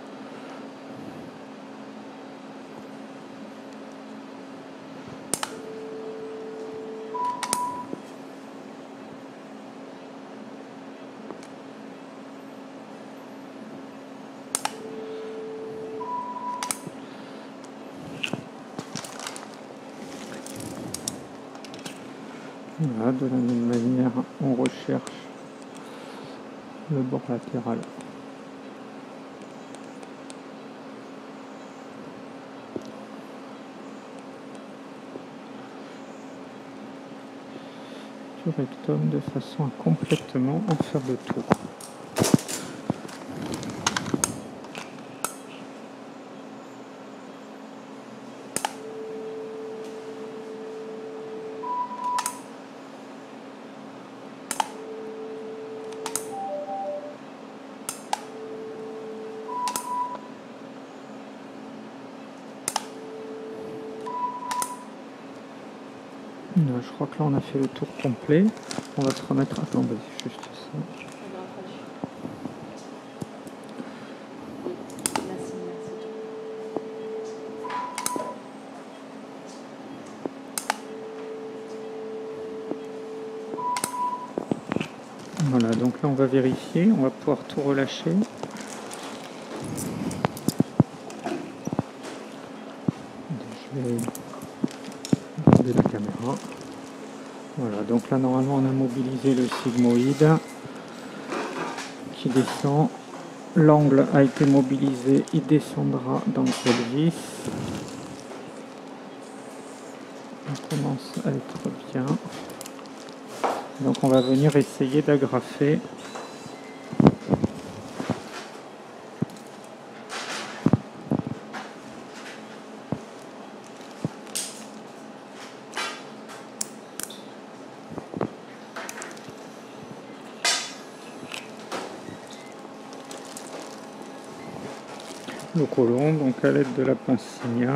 A: Voilà, de la même manière, on recherche le bord latéral. Du rectum de façon à complètement en faire le tour. Je crois que là on a fait le tour complet. On va se remettre. Attendez, juste ça. Voilà, donc là on va vérifier, on va pouvoir tout relâcher. Je vais garder la caméra. Voilà, donc là normalement on a mobilisé le sigmoïde qui descend. L'angle a été mobilisé, il descendra dans le pelvis. On commence à être bien. Donc on va venir essayer d'agrafer. Le côlon, donc à l'aide de la pince Signa.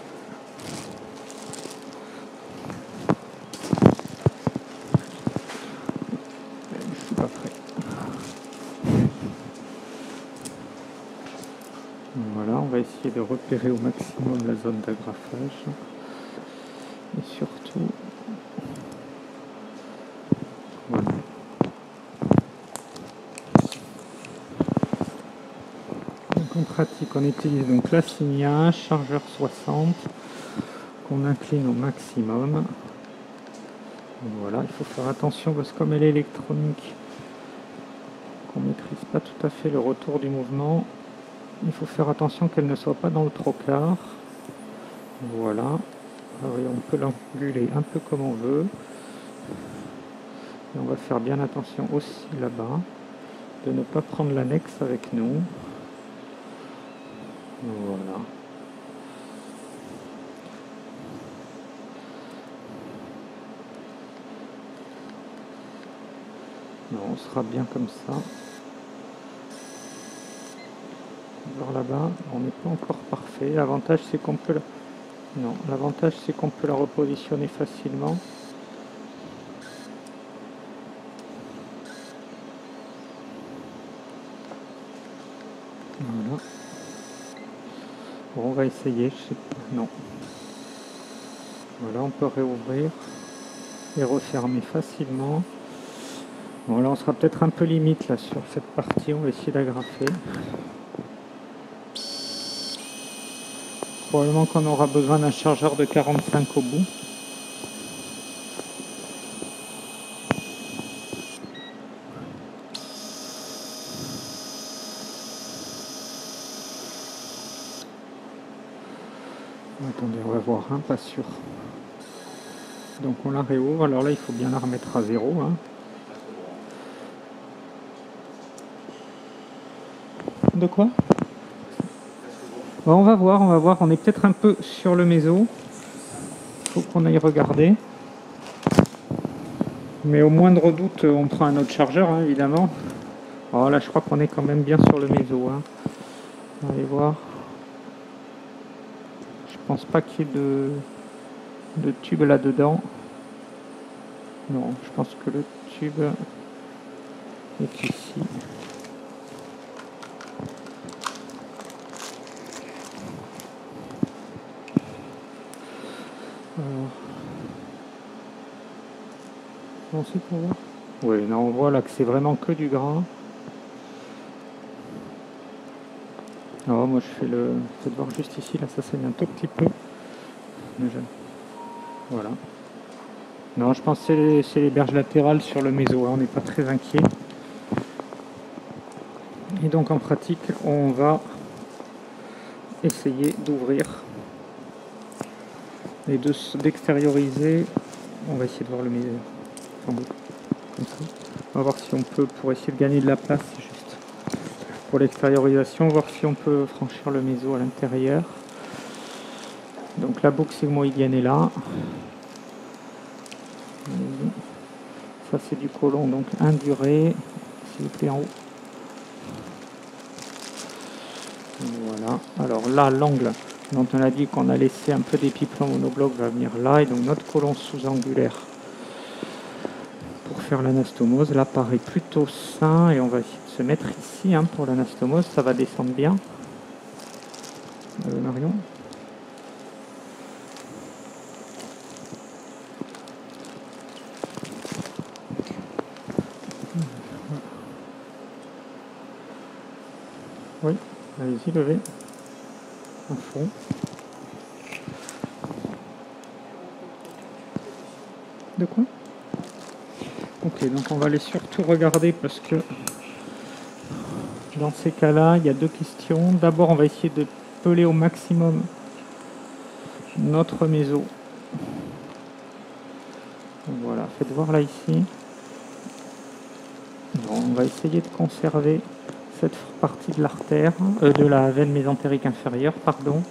A: Je suis pas prêt. Voilà, on va essayer de repérer au maximum la zone d'agrafage. Et surtout, voilà. Donc en pratique, on utilise donc la Signa, chargeur 60, qu'on incline au maximum. Voilà, il faut faire attention parce que comme elle est électronique, qu'on ne maîtrise pas tout à fait le retour du mouvement, il faut faire attention qu'elle ne soit pas dans le trocard. Voilà. Alors, on peut l'enguler un peu comme on veut. Et on va faire bien attention aussi là-bas de ne pas prendre l'annexe avec nous. Voilà. Non, on sera bien comme ça. Alors là-bas, on n'est pas encore parfait. L'avantage c'est qu'on peut l'avantage c'est qu'on peut la repositionner facilement. Voilà. Bon, on va essayer. Je sais pas. Non. Voilà, on peut réouvrir et refermer facilement. Bon, là on sera peut-être un peu limite là sur cette partie. On va essayer d'agrafer. Probablement qu'on aura besoin d'un chargeur de 45 au bout. Attendez, on va voir, hein, pas sûr. Donc on la réouvre, alors là il faut bien la remettre à zéro. Hein. De quoi? Bon, on va voir, on est peut-être un peu sur le méso. Il faut qu'on aille regarder. Mais au moindre doute, on prend un autre chargeur, hein, évidemment. Alors là, je crois qu'on est quand même bien sur le méso. Hein. On va aller voir. Je pense pas qu'il y ait de tube là-dedans. Non, je pense que le tube est ici. Alors, on sait pour voir. Oui, non, on voit là que c'est vraiment que du gras. Alors moi je fais le. Faites voir juste ici, là ça saigne un tout petit peu. Voilà. Non, je pense que c'est les berges latérales sur le méso, hein, on n'est pas très inquiet. Et donc en pratique, on va essayer d'ouvrir et d'extérioriser. On va essayer de voir le méso. En haut, comme ça. On va voir si on peut, pour essayer de gagner de la place, juste pour l'extériorisation, voir si on peut franchir le méso à l'intérieur. Donc la boucle sigmoïdienne est là. Ça c'est du côlon, donc induré, s'il vous plaît, en haut. Voilà, alors là l'angle dont on a dit qu'on a laissé un peu d'épiplomb monobloc va venir là, et donc notre côlon sous-angulaire pour faire l'anastomose là paraît plutôt sain, et on va essayer de se mettre ici hein, pour l'anastomose. Ça va descendre bien, Marion. Oui, allez-y, levez un fond. De quoi? Ok, donc on va aller surtout regarder, parce que dans ces cas-là, il y a deux questions. D'abord, on va essayer de peler au maximum notre méso. Voilà, faites voir là ici. Bon, on va essayer de conserver cette partie de l'artère, de la veine mésentérique inférieure, pardon.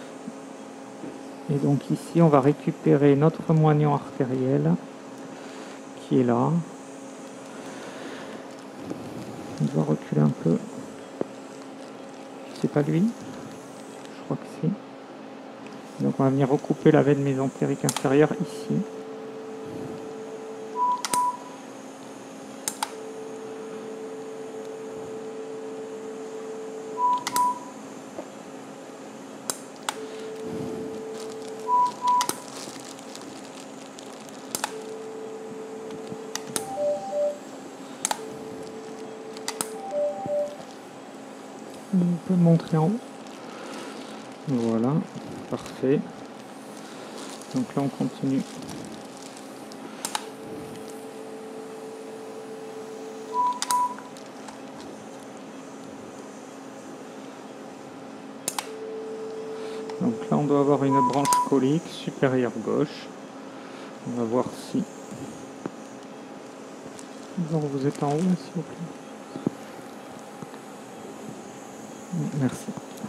A: Et donc ici, on va récupérer notre moignon artériel qui est là. On doit reculer un peu. C'est pas lui? Je crois que c'est. Donc on va venir recouper la veine mésentérique inférieure ici. On peut montrer en haut. Voilà, parfait. Donc là on continue. Donc là on doit avoir une branche colique supérieure gauche. On va voir si... Donc vous êtes en haut, s'il vous plaît. Merci.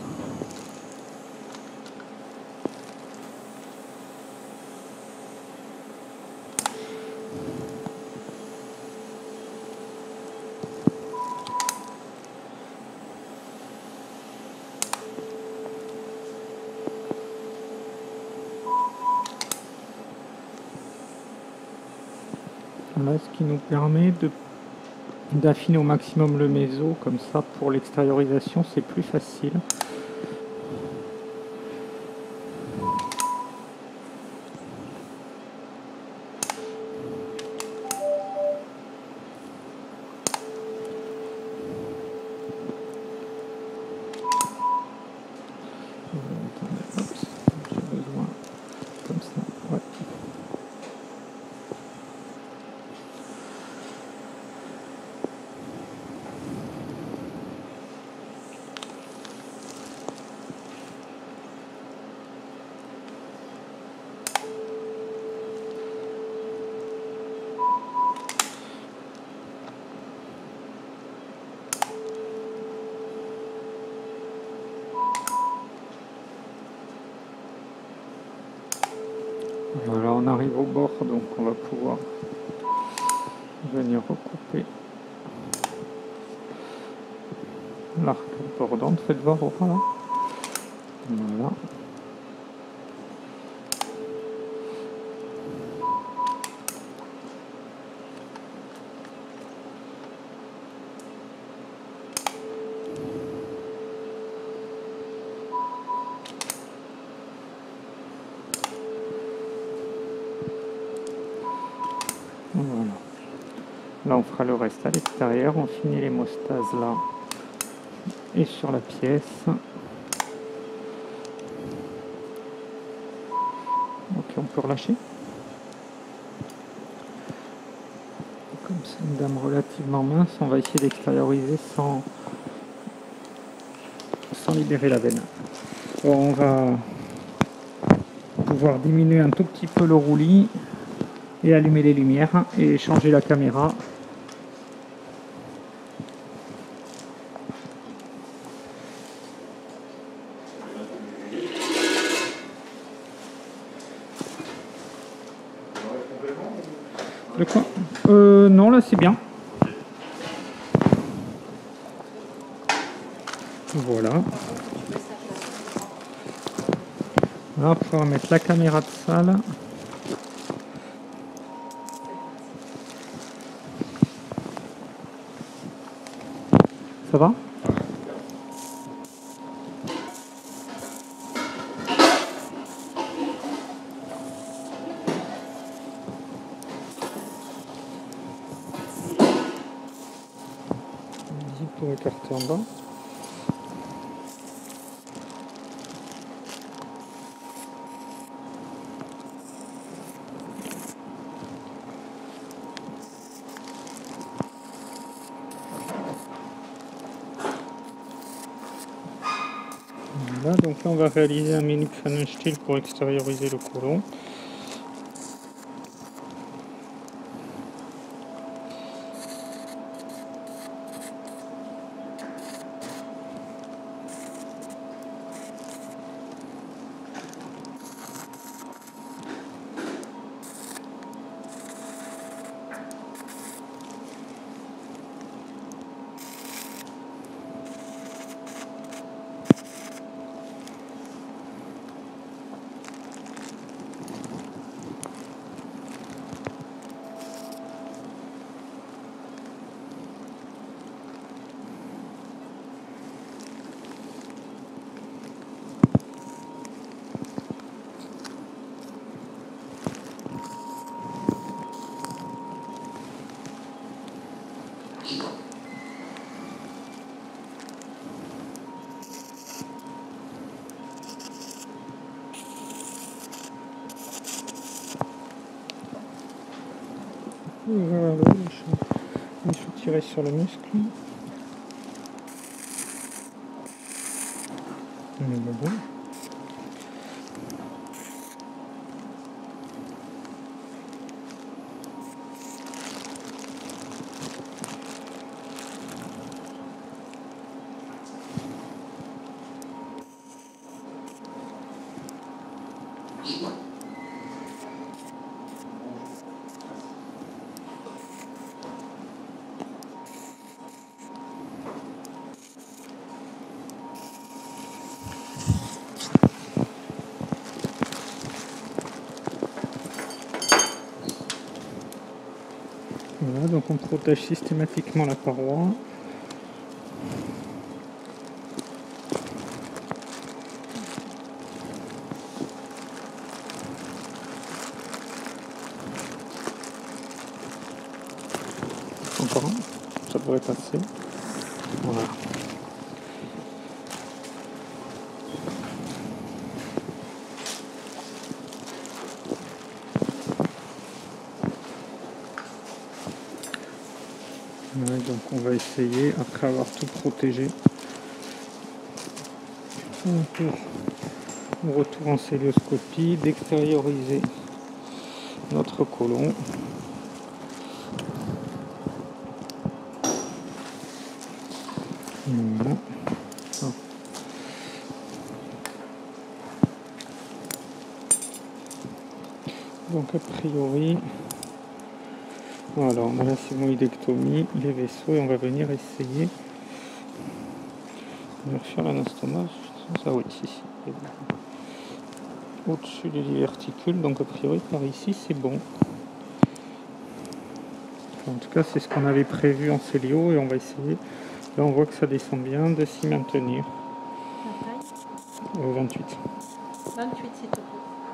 A: Voilà, ce qui nous permet d'affiner au maximum le méso, comme ça pour l'extériorisation c'est plus facile. J'ai besoin comme ça. Ouais. Voilà, on arrive au bord, donc on va pouvoir venir recouper. l'arc bordante, faites voir au fond là. Voilà. Voilà. Là on fera le reste à l'extérieur, on finit l'hémostase là et sur la pièce. Ok, on peut relâcher. Comme c'est une dame relativement mince, on va essayer d'extérioriser sans libérer la veine. Bon, on va pouvoir diminuer un tout petit peu le roulis et allumer les lumières et changer la caméra. De quoi non, là c'est bien. Voilà. Là, après, on va mettre la caméra de salle. Ça va? Pour écarter en bas. Voilà, donc là on va réaliser un mini Pfannenstiel pour extérioriser le côlon. Voilà, je vais tirer sur le muscle. Bon. Voilà, donc on protège systématiquement la paroi. Encore un, ça devrait passer. Voilà. Ouais, donc on va essayer, après avoir tout protégé, au retour en célioscopie, d'extérioriser notre côlon. Voilà. Donc a priori, voilà, on a la sigmoïdectomie, les vaisseaux, et on va venir essayer On va refaire l'anastomose. Ça oui, si. Au-dessus des diverticules, donc a priori par ici c'est bon. En tout cas c'est ce qu'on avait prévu en célio et on va essayer. Là on voit que ça descend bien, de s'y maintenir.
C: La taille
A: 28.
C: 28 s'il te plaît.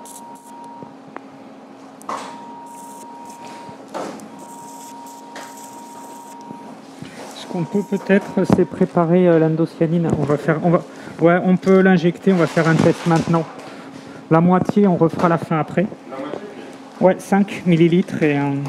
A: Ce qu'on peut peut-être c'est préparer l'indocyanine. On peut l'injecter, on va faire un test maintenant. La moitié, on refera la fin après.
B: La moitié?
A: Ouais, 5 millilitres et un...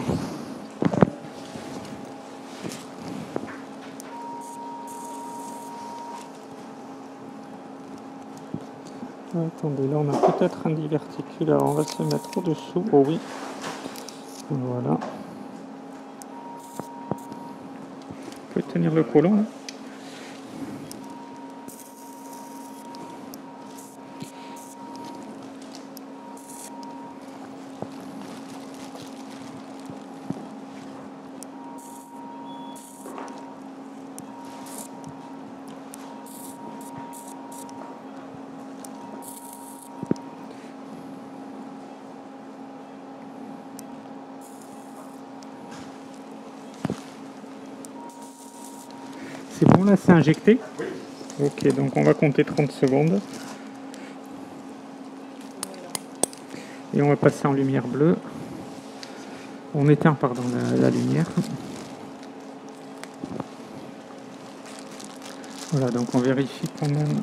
A: Attendez, là on a peut-être un diverticule, alors on va se mettre au-dessous. Oh oui. Voilà. Vous pouvez tenir le côlon là. C'est bon là, c'est injecté?
B: Oui.
A: Ok, donc on va compter 30 secondes. Et on va passer en lumière bleue. On éteint, pardon, la lumière. Voilà, donc on vérifie quand même.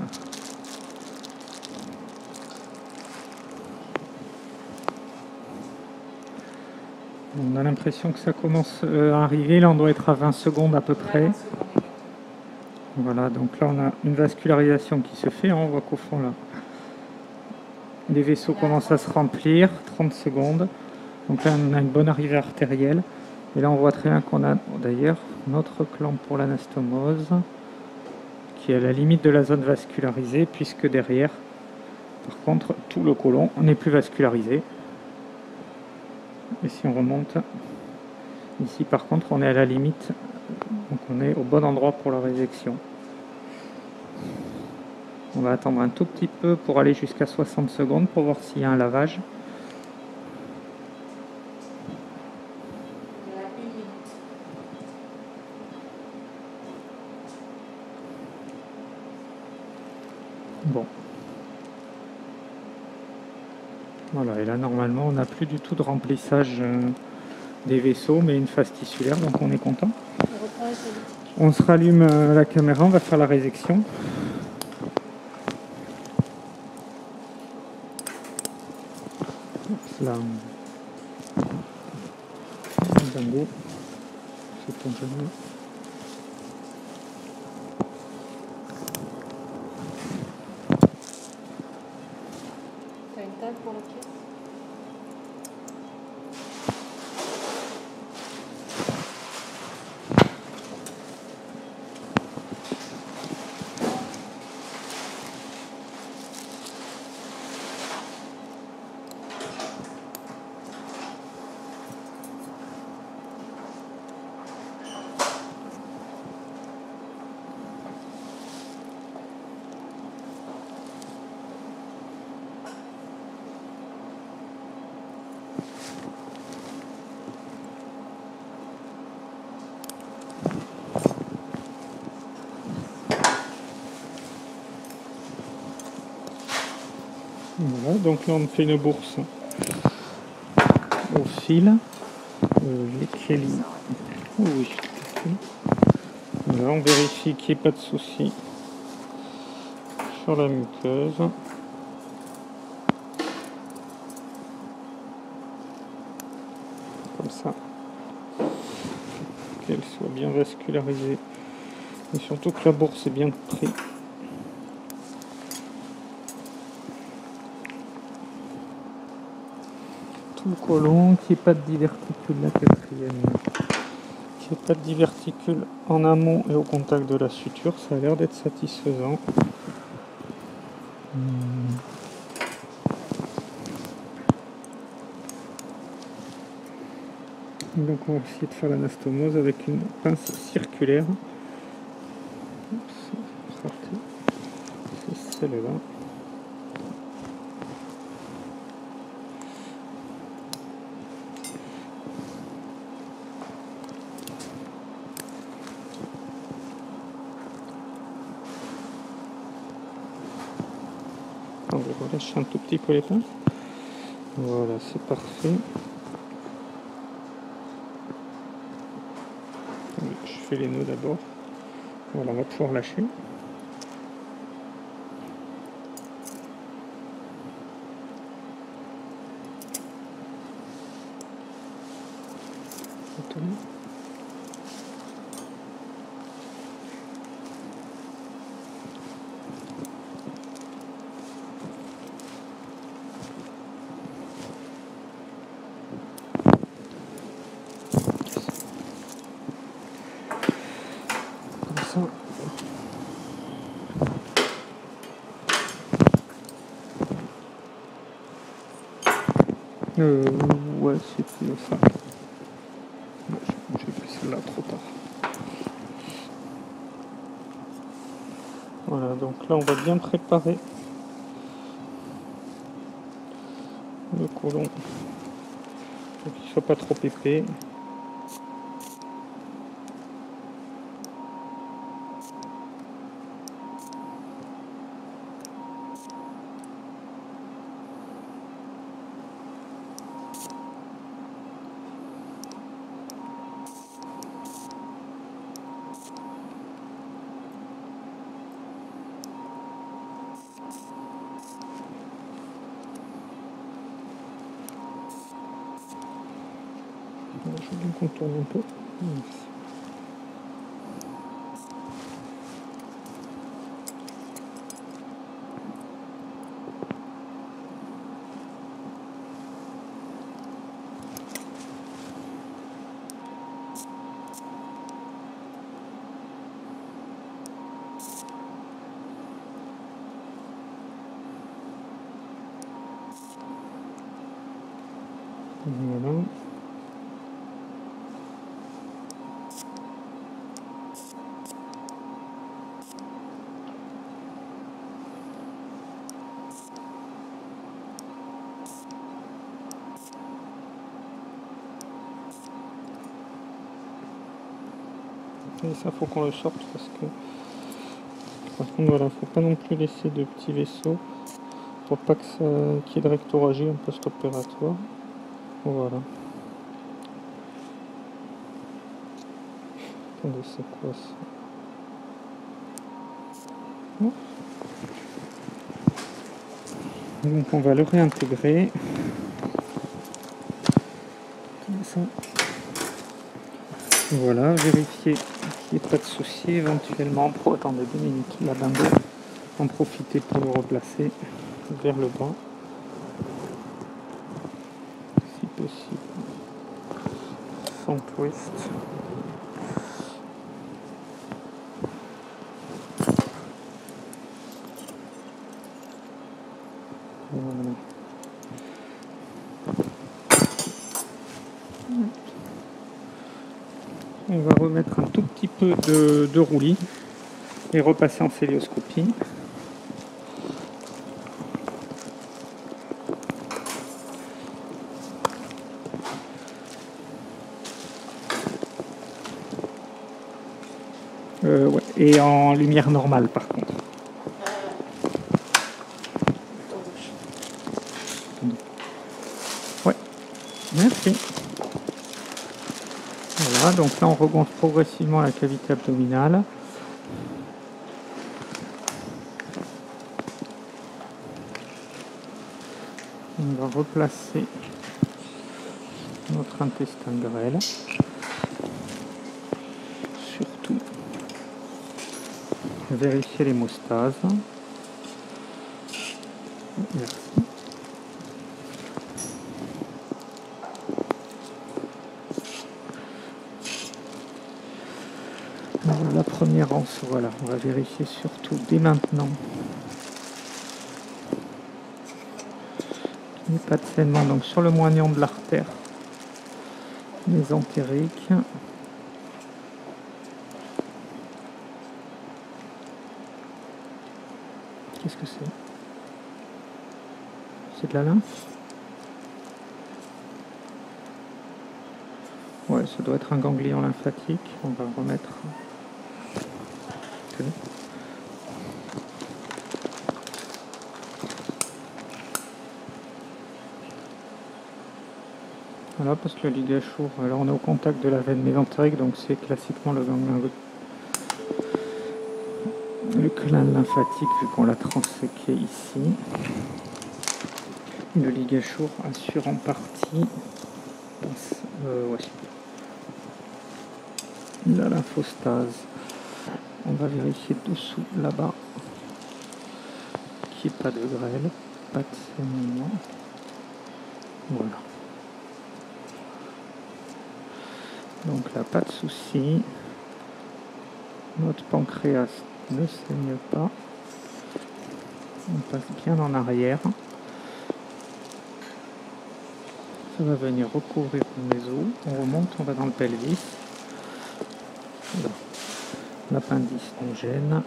A: On a l'impression que ça commence à arriver. Là, on doit être à 20 secondes à peu près. Voilà, donc là, on a une vascularisation qui se fait. On voit qu'au fond, là, les vaisseaux commencent à se remplir. 30 secondes. Donc là, on a une bonne arrivée artérielle. Et là, on voit très bien qu'on a d'ailleurs notre clampe pour l'anastomose qui est à la limite de la zone vascularisée, puisque derrière, par contre, tout le côlon n'est plus vascularisé. Et si on remonte, ici par contre, on est à la limite, donc on est au bon endroit pour la résection. On va attendre un tout petit peu pour aller jusqu'à 60 secondes pour voir s'il y a un lavage. Bon. Voilà, et là normalement on n'a plus du tout de remplissage des vaisseaux, mais une phase tissulaire, donc on est content. On se rallume la caméra, on va faire la résection. Là, dingo, c'est ton genou.
C: T'as une table pour la pièce?
A: Voilà, donc là on fait une bourse au fil. Kelly. Oh oui. Voilà, on vérifie qu'il n'y ait pas de souci sur la muqueuse. Comme ça. Qu'elle soit bien vascularisée. Et surtout que la bourse est bien prise. Tout le côlon, qu'il n'y ait pas de diverticule, la quatrième. Qu'il n'y ait pas de diverticule en amont et au contact de la suture, ça a l'air d'être satisfaisant. Donc on va essayer de faire l'anastomose avec une pince circulaire. Oups, sorti. c'est le vin. On va relâcher un tout petit peu les pains. Voilà, c'est parfait. Je fais les nœuds d'abord. Voilà, on va pouvoir lâcher. Comme ça. Ouais, c'était ça. J'ai pris celle-là trop tard. Voilà, donc là on va bien préparer le côlon pour qu'il ne soit pas trop épais. Je vais bien contourner un peu. Merci. Voilà. Et ça, faut qu'on le sorte parce que, par contre, voilà, faut pas non plus laisser de petits vaisseaux pour pas que ça, qu'il y ait de rectorragie en post-opératoire. Voilà. Attendez, c'est quoi ça? Oh. Donc on va le réintégrer. Comme ça. Voilà, vérifier qu'il n'y ait pas de souci éventuellement. Attendez 2 minutes, la bimbo. En profiter pour le replacer vers le bas. Si possible. Sans twist. Voilà. On va remettre un tout petit peu de roulis et repasser en célioscopie. Ouais. Et en lumière normale par contre. Ouais, merci. Voilà, donc là on regonfle progressivement la cavité abdominale. On va replacer notre intestin grêle. Surtout vérifier l'hémostase. Merci. Alors, la première anse, voilà, on va vérifier surtout dès maintenant qu'il n'y ait pas de saignement donc sur le moignon de l'artère mésentérique. Qu'est-ce que c'est? C'est de la lymphe? Ouais, ça doit être un ganglion lymphatique. On va remettre. Tenez. Voilà, parce que le ligachour, là on est au contact de la veine mésentérique, donc c'est classiquement le ganglion lymphatique, vu qu'on l'a transséqué ici. Le ligachour assure en partie la lymphostase. On va vérifier dessous, là-bas, qu'il n'y ait pas de grêle, pas de saignement. Voilà. Donc là, pas de souci. Notre pancréas ne saigne pas. On passe bien en arrière. Ça va venir recouvrir le méso. On remonte, on va dans le pelvis. Voilà. L'appendice nous gêne.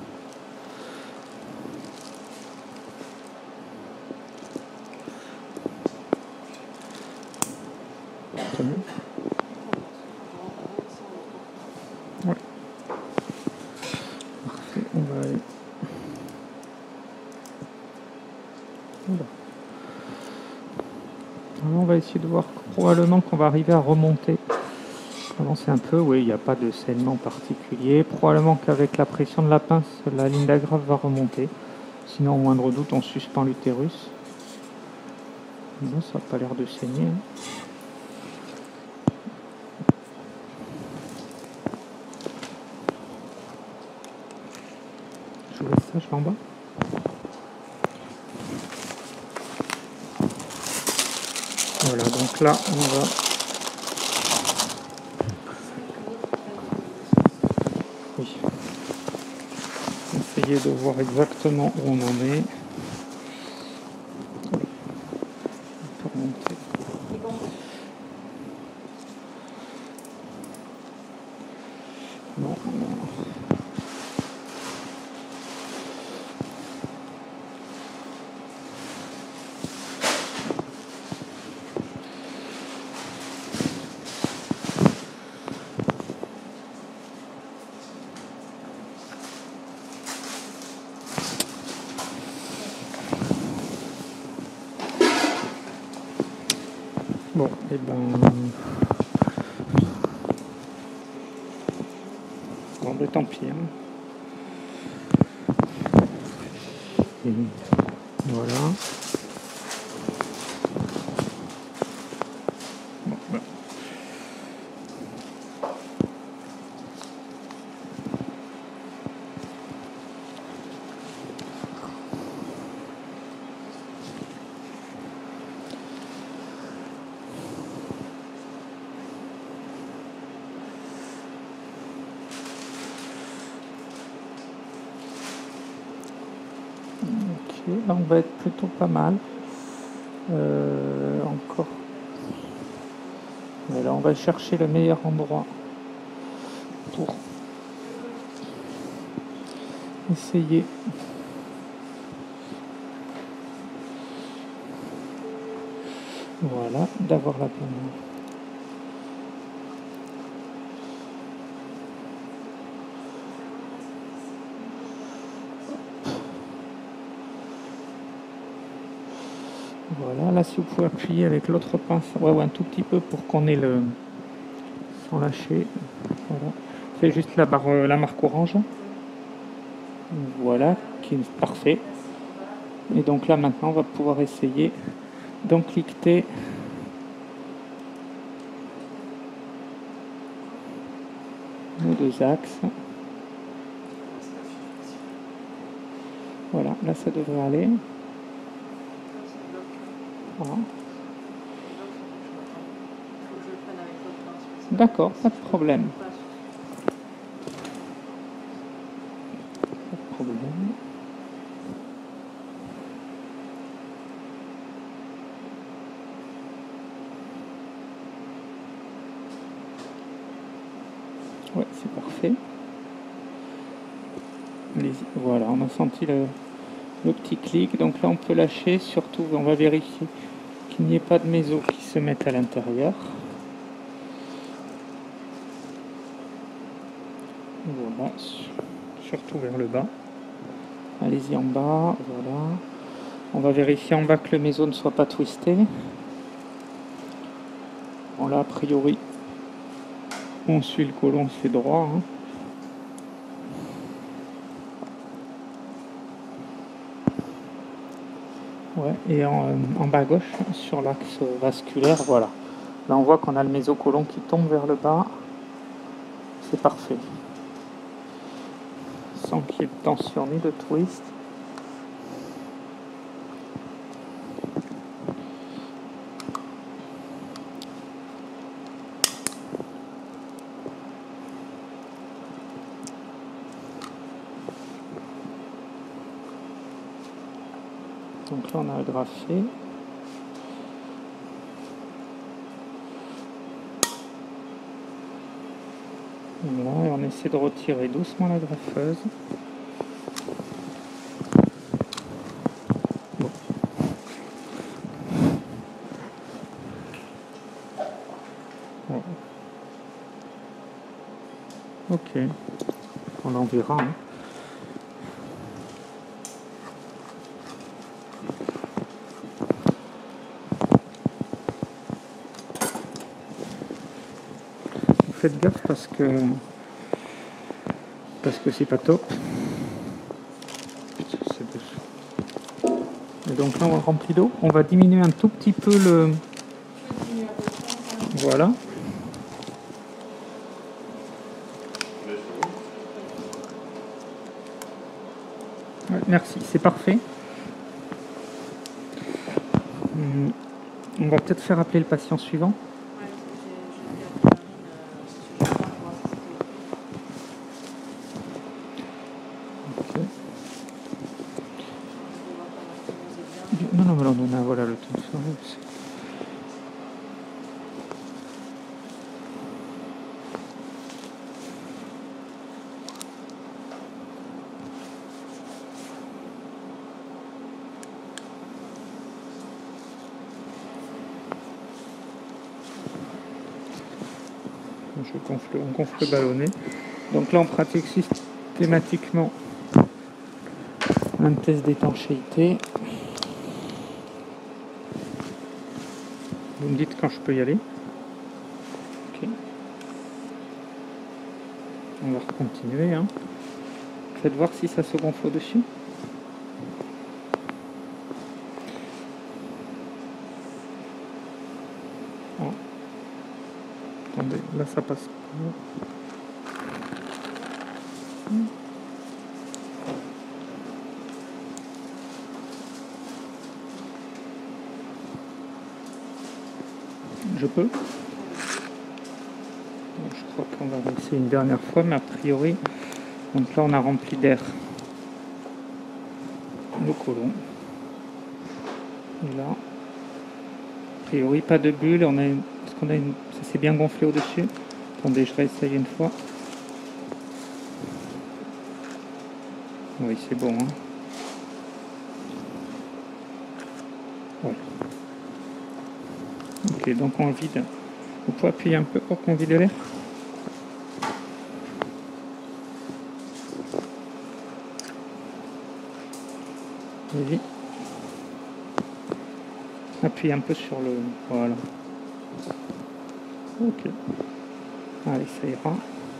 A: C'est mieux. Ouais. Parfait, on va aller. Voilà. Alors on va essayer de voir probablement qu'on va arriver à remonter. Avancer un peu, oui, il n'y a pas de saignement particulier. Probablement qu'avec la pression de la pince, la ligne d'agrave va remonter. Sinon, au moindre doute, on suspend l'utérus. Non, ça n'a pas l'air de saigner. Je vous laisse ça, je vais en bas. Voilà, donc là, on va... Oui. Essayer de voir exactement où on en est. On peut remonter. Non, non. Bon, et ben... Bon, ben tant pis. Hein. Et voilà. Bon, ben. Ok, là on va être plutôt pas mal. Encore. Mais là on va chercher le meilleur endroit pour essayer d'avoir la bonne. Voilà, là si vous pouvez appuyer avec l'autre pince, ouais, un tout petit peu pour qu'on ait le... sans lâcher. Voilà. C'est juste la barre, la marque orange. Voilà, qui est parfait. Et donc là maintenant on va pouvoir essayer d'enclicter nos deux axes. Voilà, là ça devrait aller. Voilà. D'accord, pas de problème. Pas de problème. Ouais, c'est parfait. Voilà, on a senti le petit clic. Donc là on peut lâcher, surtout on va vérifier qu'il n'y ait pas de méso qui se mettent à l'intérieur. Voilà, surtout vers le bas. Allez-y en bas, voilà. On va vérifier en bas que le méso ne soit pas twisté. Bon là a priori on suit le côlon, c'est droit. Hein. Ouais, et en bas à gauche, sur l'axe vasculaire, voilà. Là on voit qu'on a le mésocolon qui tombe vers le bas. C'est parfait. Sans qu'il y ait de tension ni de twist. Donc là on a agrafé. Voilà, et on essaie de retirer doucement la graffeuse. Bon. Bon. Ok, on en verra. Hein. Faites gaffe parce que c'est pas top. Et donc là on remplit d'eau. On va diminuer un tout petit peu le. Voilà. Ouais, merci, c'est parfait. On va peut-être faire appeler le patient suivant. Non, mais on a voilà, le temps de faire. On gonfle le ballonnet. Donc là, on pratique systématiquement un test d'étanchéité. Vous me dites quand je peux y aller. Ok. On va continuer. Hein. Faites voir si ça se gonfle au-dessus. Oh. Attendez, là ça passe pas. Je peux. Je crois qu'on va laisser une dernière fois, mais a priori, donc là on a rempli d'air le côlon. Et là, a priori pas de bulle. On a une, parce qu'on a une, ça s'est bien gonflé au-dessus. Attendez, je réessaye une fois. Oui, c'est bon. Hein. Voilà. Ok, donc on vide. Vous pouvez appuyer un peu pour qu'on vide l'air. Oui. Appuyez un peu sur le... Voilà. Ok. Allez, ça ira.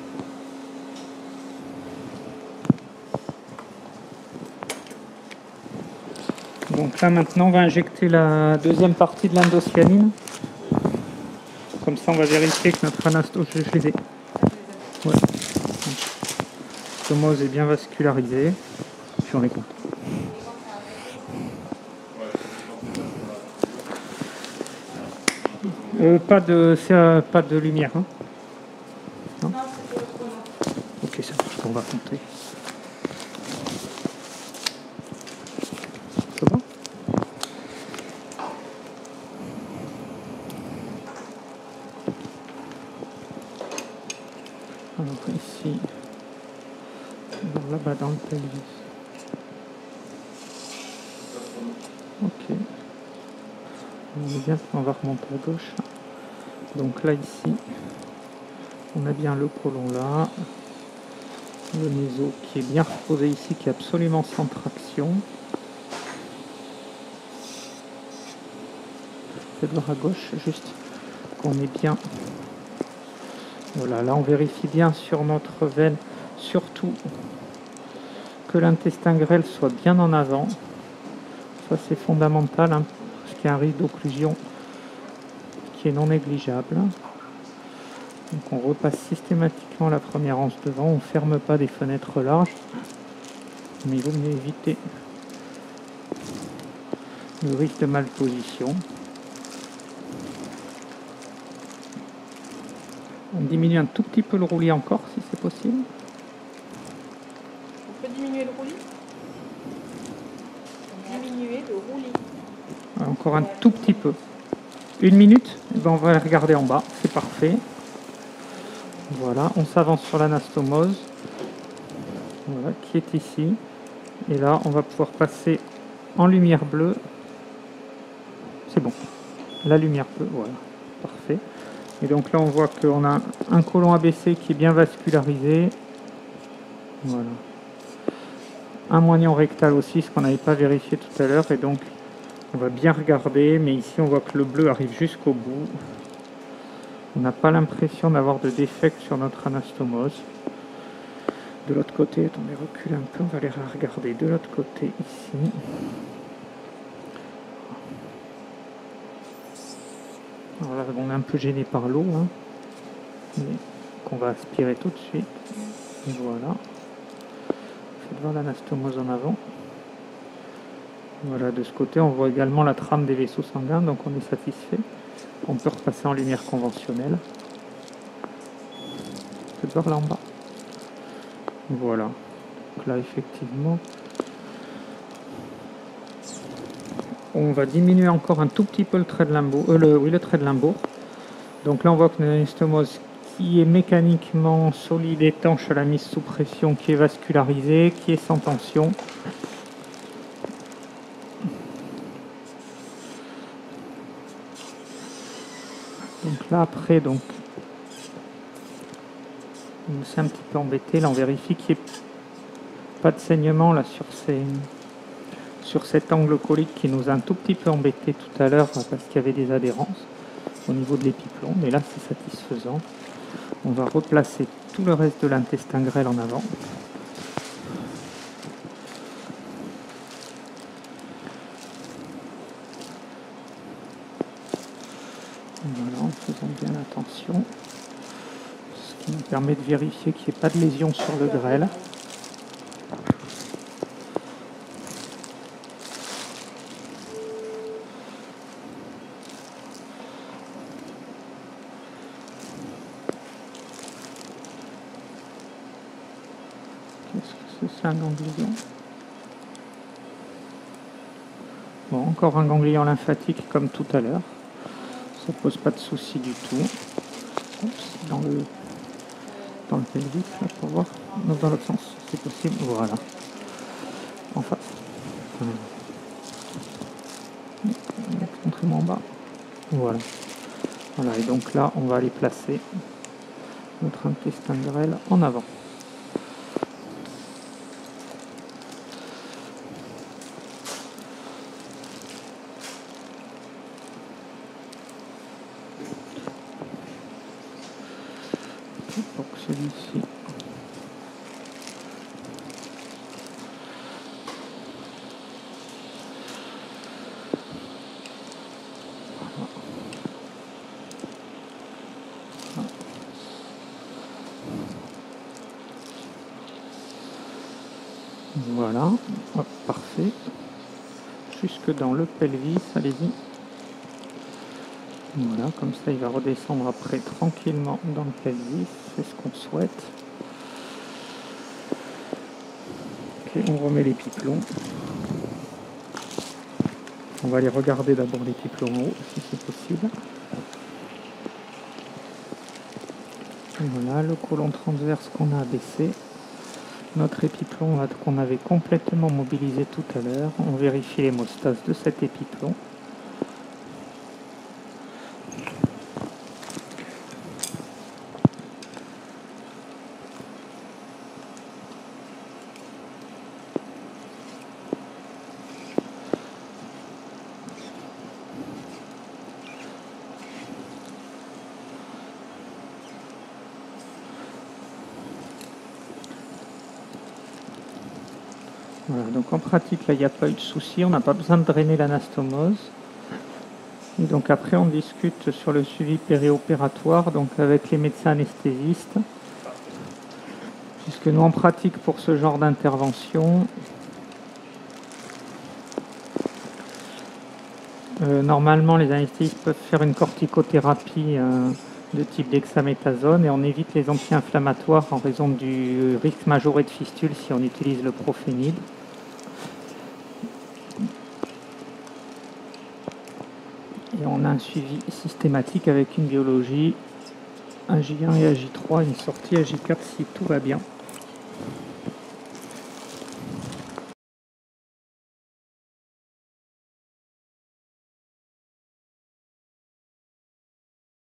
A: Donc là maintenant on va injecter la deuxième partie de l'indocyanine. Comme ça on va vérifier que notre anasto... Je les ai. Ouais. L'osmose est bien vascularisée. Puis on est content. Pas de lumière. Hein. Non. Ok, ça marche, on va compter. C'est bon? Alors ici, là-bas dans le pelvis. On va remonter à gauche. Donc là, ici, on a bien le colon là. Le méso qui est bien reposé ici, qui est absolument sans traction. Faites voir à gauche, juste qu'on est bien. Voilà, là on vérifie bien sur notre veine, surtout que l'intestin grêle soit bien en avant. Ça c'est fondamental, hein, parce qu'il y a un risque d'occlusion qui est non négligeable. Donc on repasse systématiquement la première anse devant, on ne ferme pas des fenêtres larges, mais il vaut mieux éviter le risque de malposition. On diminue un tout petit peu le roulis encore si c'est possible.
C: On peut diminuer le roulis. Diminuer le roulis.
A: Encore un tout petit peu. 1 minute, et ben on va regarder en bas, c'est parfait. Voilà, on s'avance sur l'anastomose, voilà, qui est ici. Et là, on va pouvoir passer en lumière bleue. C'est bon, la lumière bleue, voilà, parfait. Et donc là, on voit qu'on a un côlon abaissé qui est bien vascularisé. Voilà. Un moignon rectal aussi, ce qu'on n'avait pas vérifié tout à l'heure. Et donc, on va bien regarder, mais ici, on voit que le bleu arrive jusqu'au bout. On n'a pas l'impression d'avoir de défect sur notre anastomose. De l'autre côté, attendez, recule un peu, on va aller regarder de l'autre côté ici. Alors là, on est un peu gêné par l'eau, hein, qu'on va aspirer tout de suite. Et voilà. Faites voir l'anastomose en avant. Voilà, de ce côté, on voit également la trame des vaisseaux sanguins, donc on est satisfait. On peut repasser en lumière conventionnelle. Faites voir là en bas. Voilà. Donc là, effectivement, on va diminuer encore un tout petit peu le trait de Limbourg. Le trait de Limbourg. Donc là, on voit que une anastomose qui est mécaniquement solide, étanche à la mise sous pression, qui est vascularisée, qui est sans tension. Donc là, après, donc, on s'est un petit peu embêté. Là, on vérifie qu'il n'y ait pas de saignement là sur cet angle colique qui nous a un tout petit peu embêté tout à l'heure parce qu'il y avait des adhérences au niveau de l'épiplomb. Mais là, c'est satisfaisant. On va replacer tout le reste de l'intestin grêle en avant. Voilà, en faisant bien attention. Ce qui nous permet de vérifier qu'il n'y ait pas de lésion sur le grêle. Qu'est-ce que c'est un ganglion? Bon, encore un ganglion lymphatique comme tout à l'heure. Ça pose pas de souci du tout. Oups, dans le pelvis, là, pour voir. Non, dans l'autre sens, c'est possible. Voilà. En face. Montrez-moi en bas. Voilà. Voilà, et donc là, on va aller placer notre intestin grêle en avant. Pour que celui-ci voilà, hop, parfait. Jusque dans le pelvis, allez-y. Voilà, comme ça il va redescendre après tranquillement dans le pelvis, c'est ce qu'on souhaite. Ok, on remet les pipelons. On va aller regarder d'abord les pipelons en haut, si c'est possible. Et voilà, le côlon transverse qu'on a abaissé. Notre épiplomb qu'on avait complètement mobilisé tout à l'heure. On vérifie l'hémostase de cet épiplomb. Voilà, donc en pratique, là, il n'y a pas eu de souci, on n'a pas besoin de drainer l'anastomose. Et donc après, on discute sur le suivi périopératoire, donc avec les médecins anesthésistes. Puisque nous, en pratique, pour ce genre d'intervention, normalement, les anesthésistes peuvent faire une corticothérapie de type dexaméthasone et on évite les anti-inflammatoires en raison du risque majoré de fistule si on utilise le profénil. Et on a un suivi systématique avec une biologie, un J1 et un J3, une sortie à J4 si tout va bien.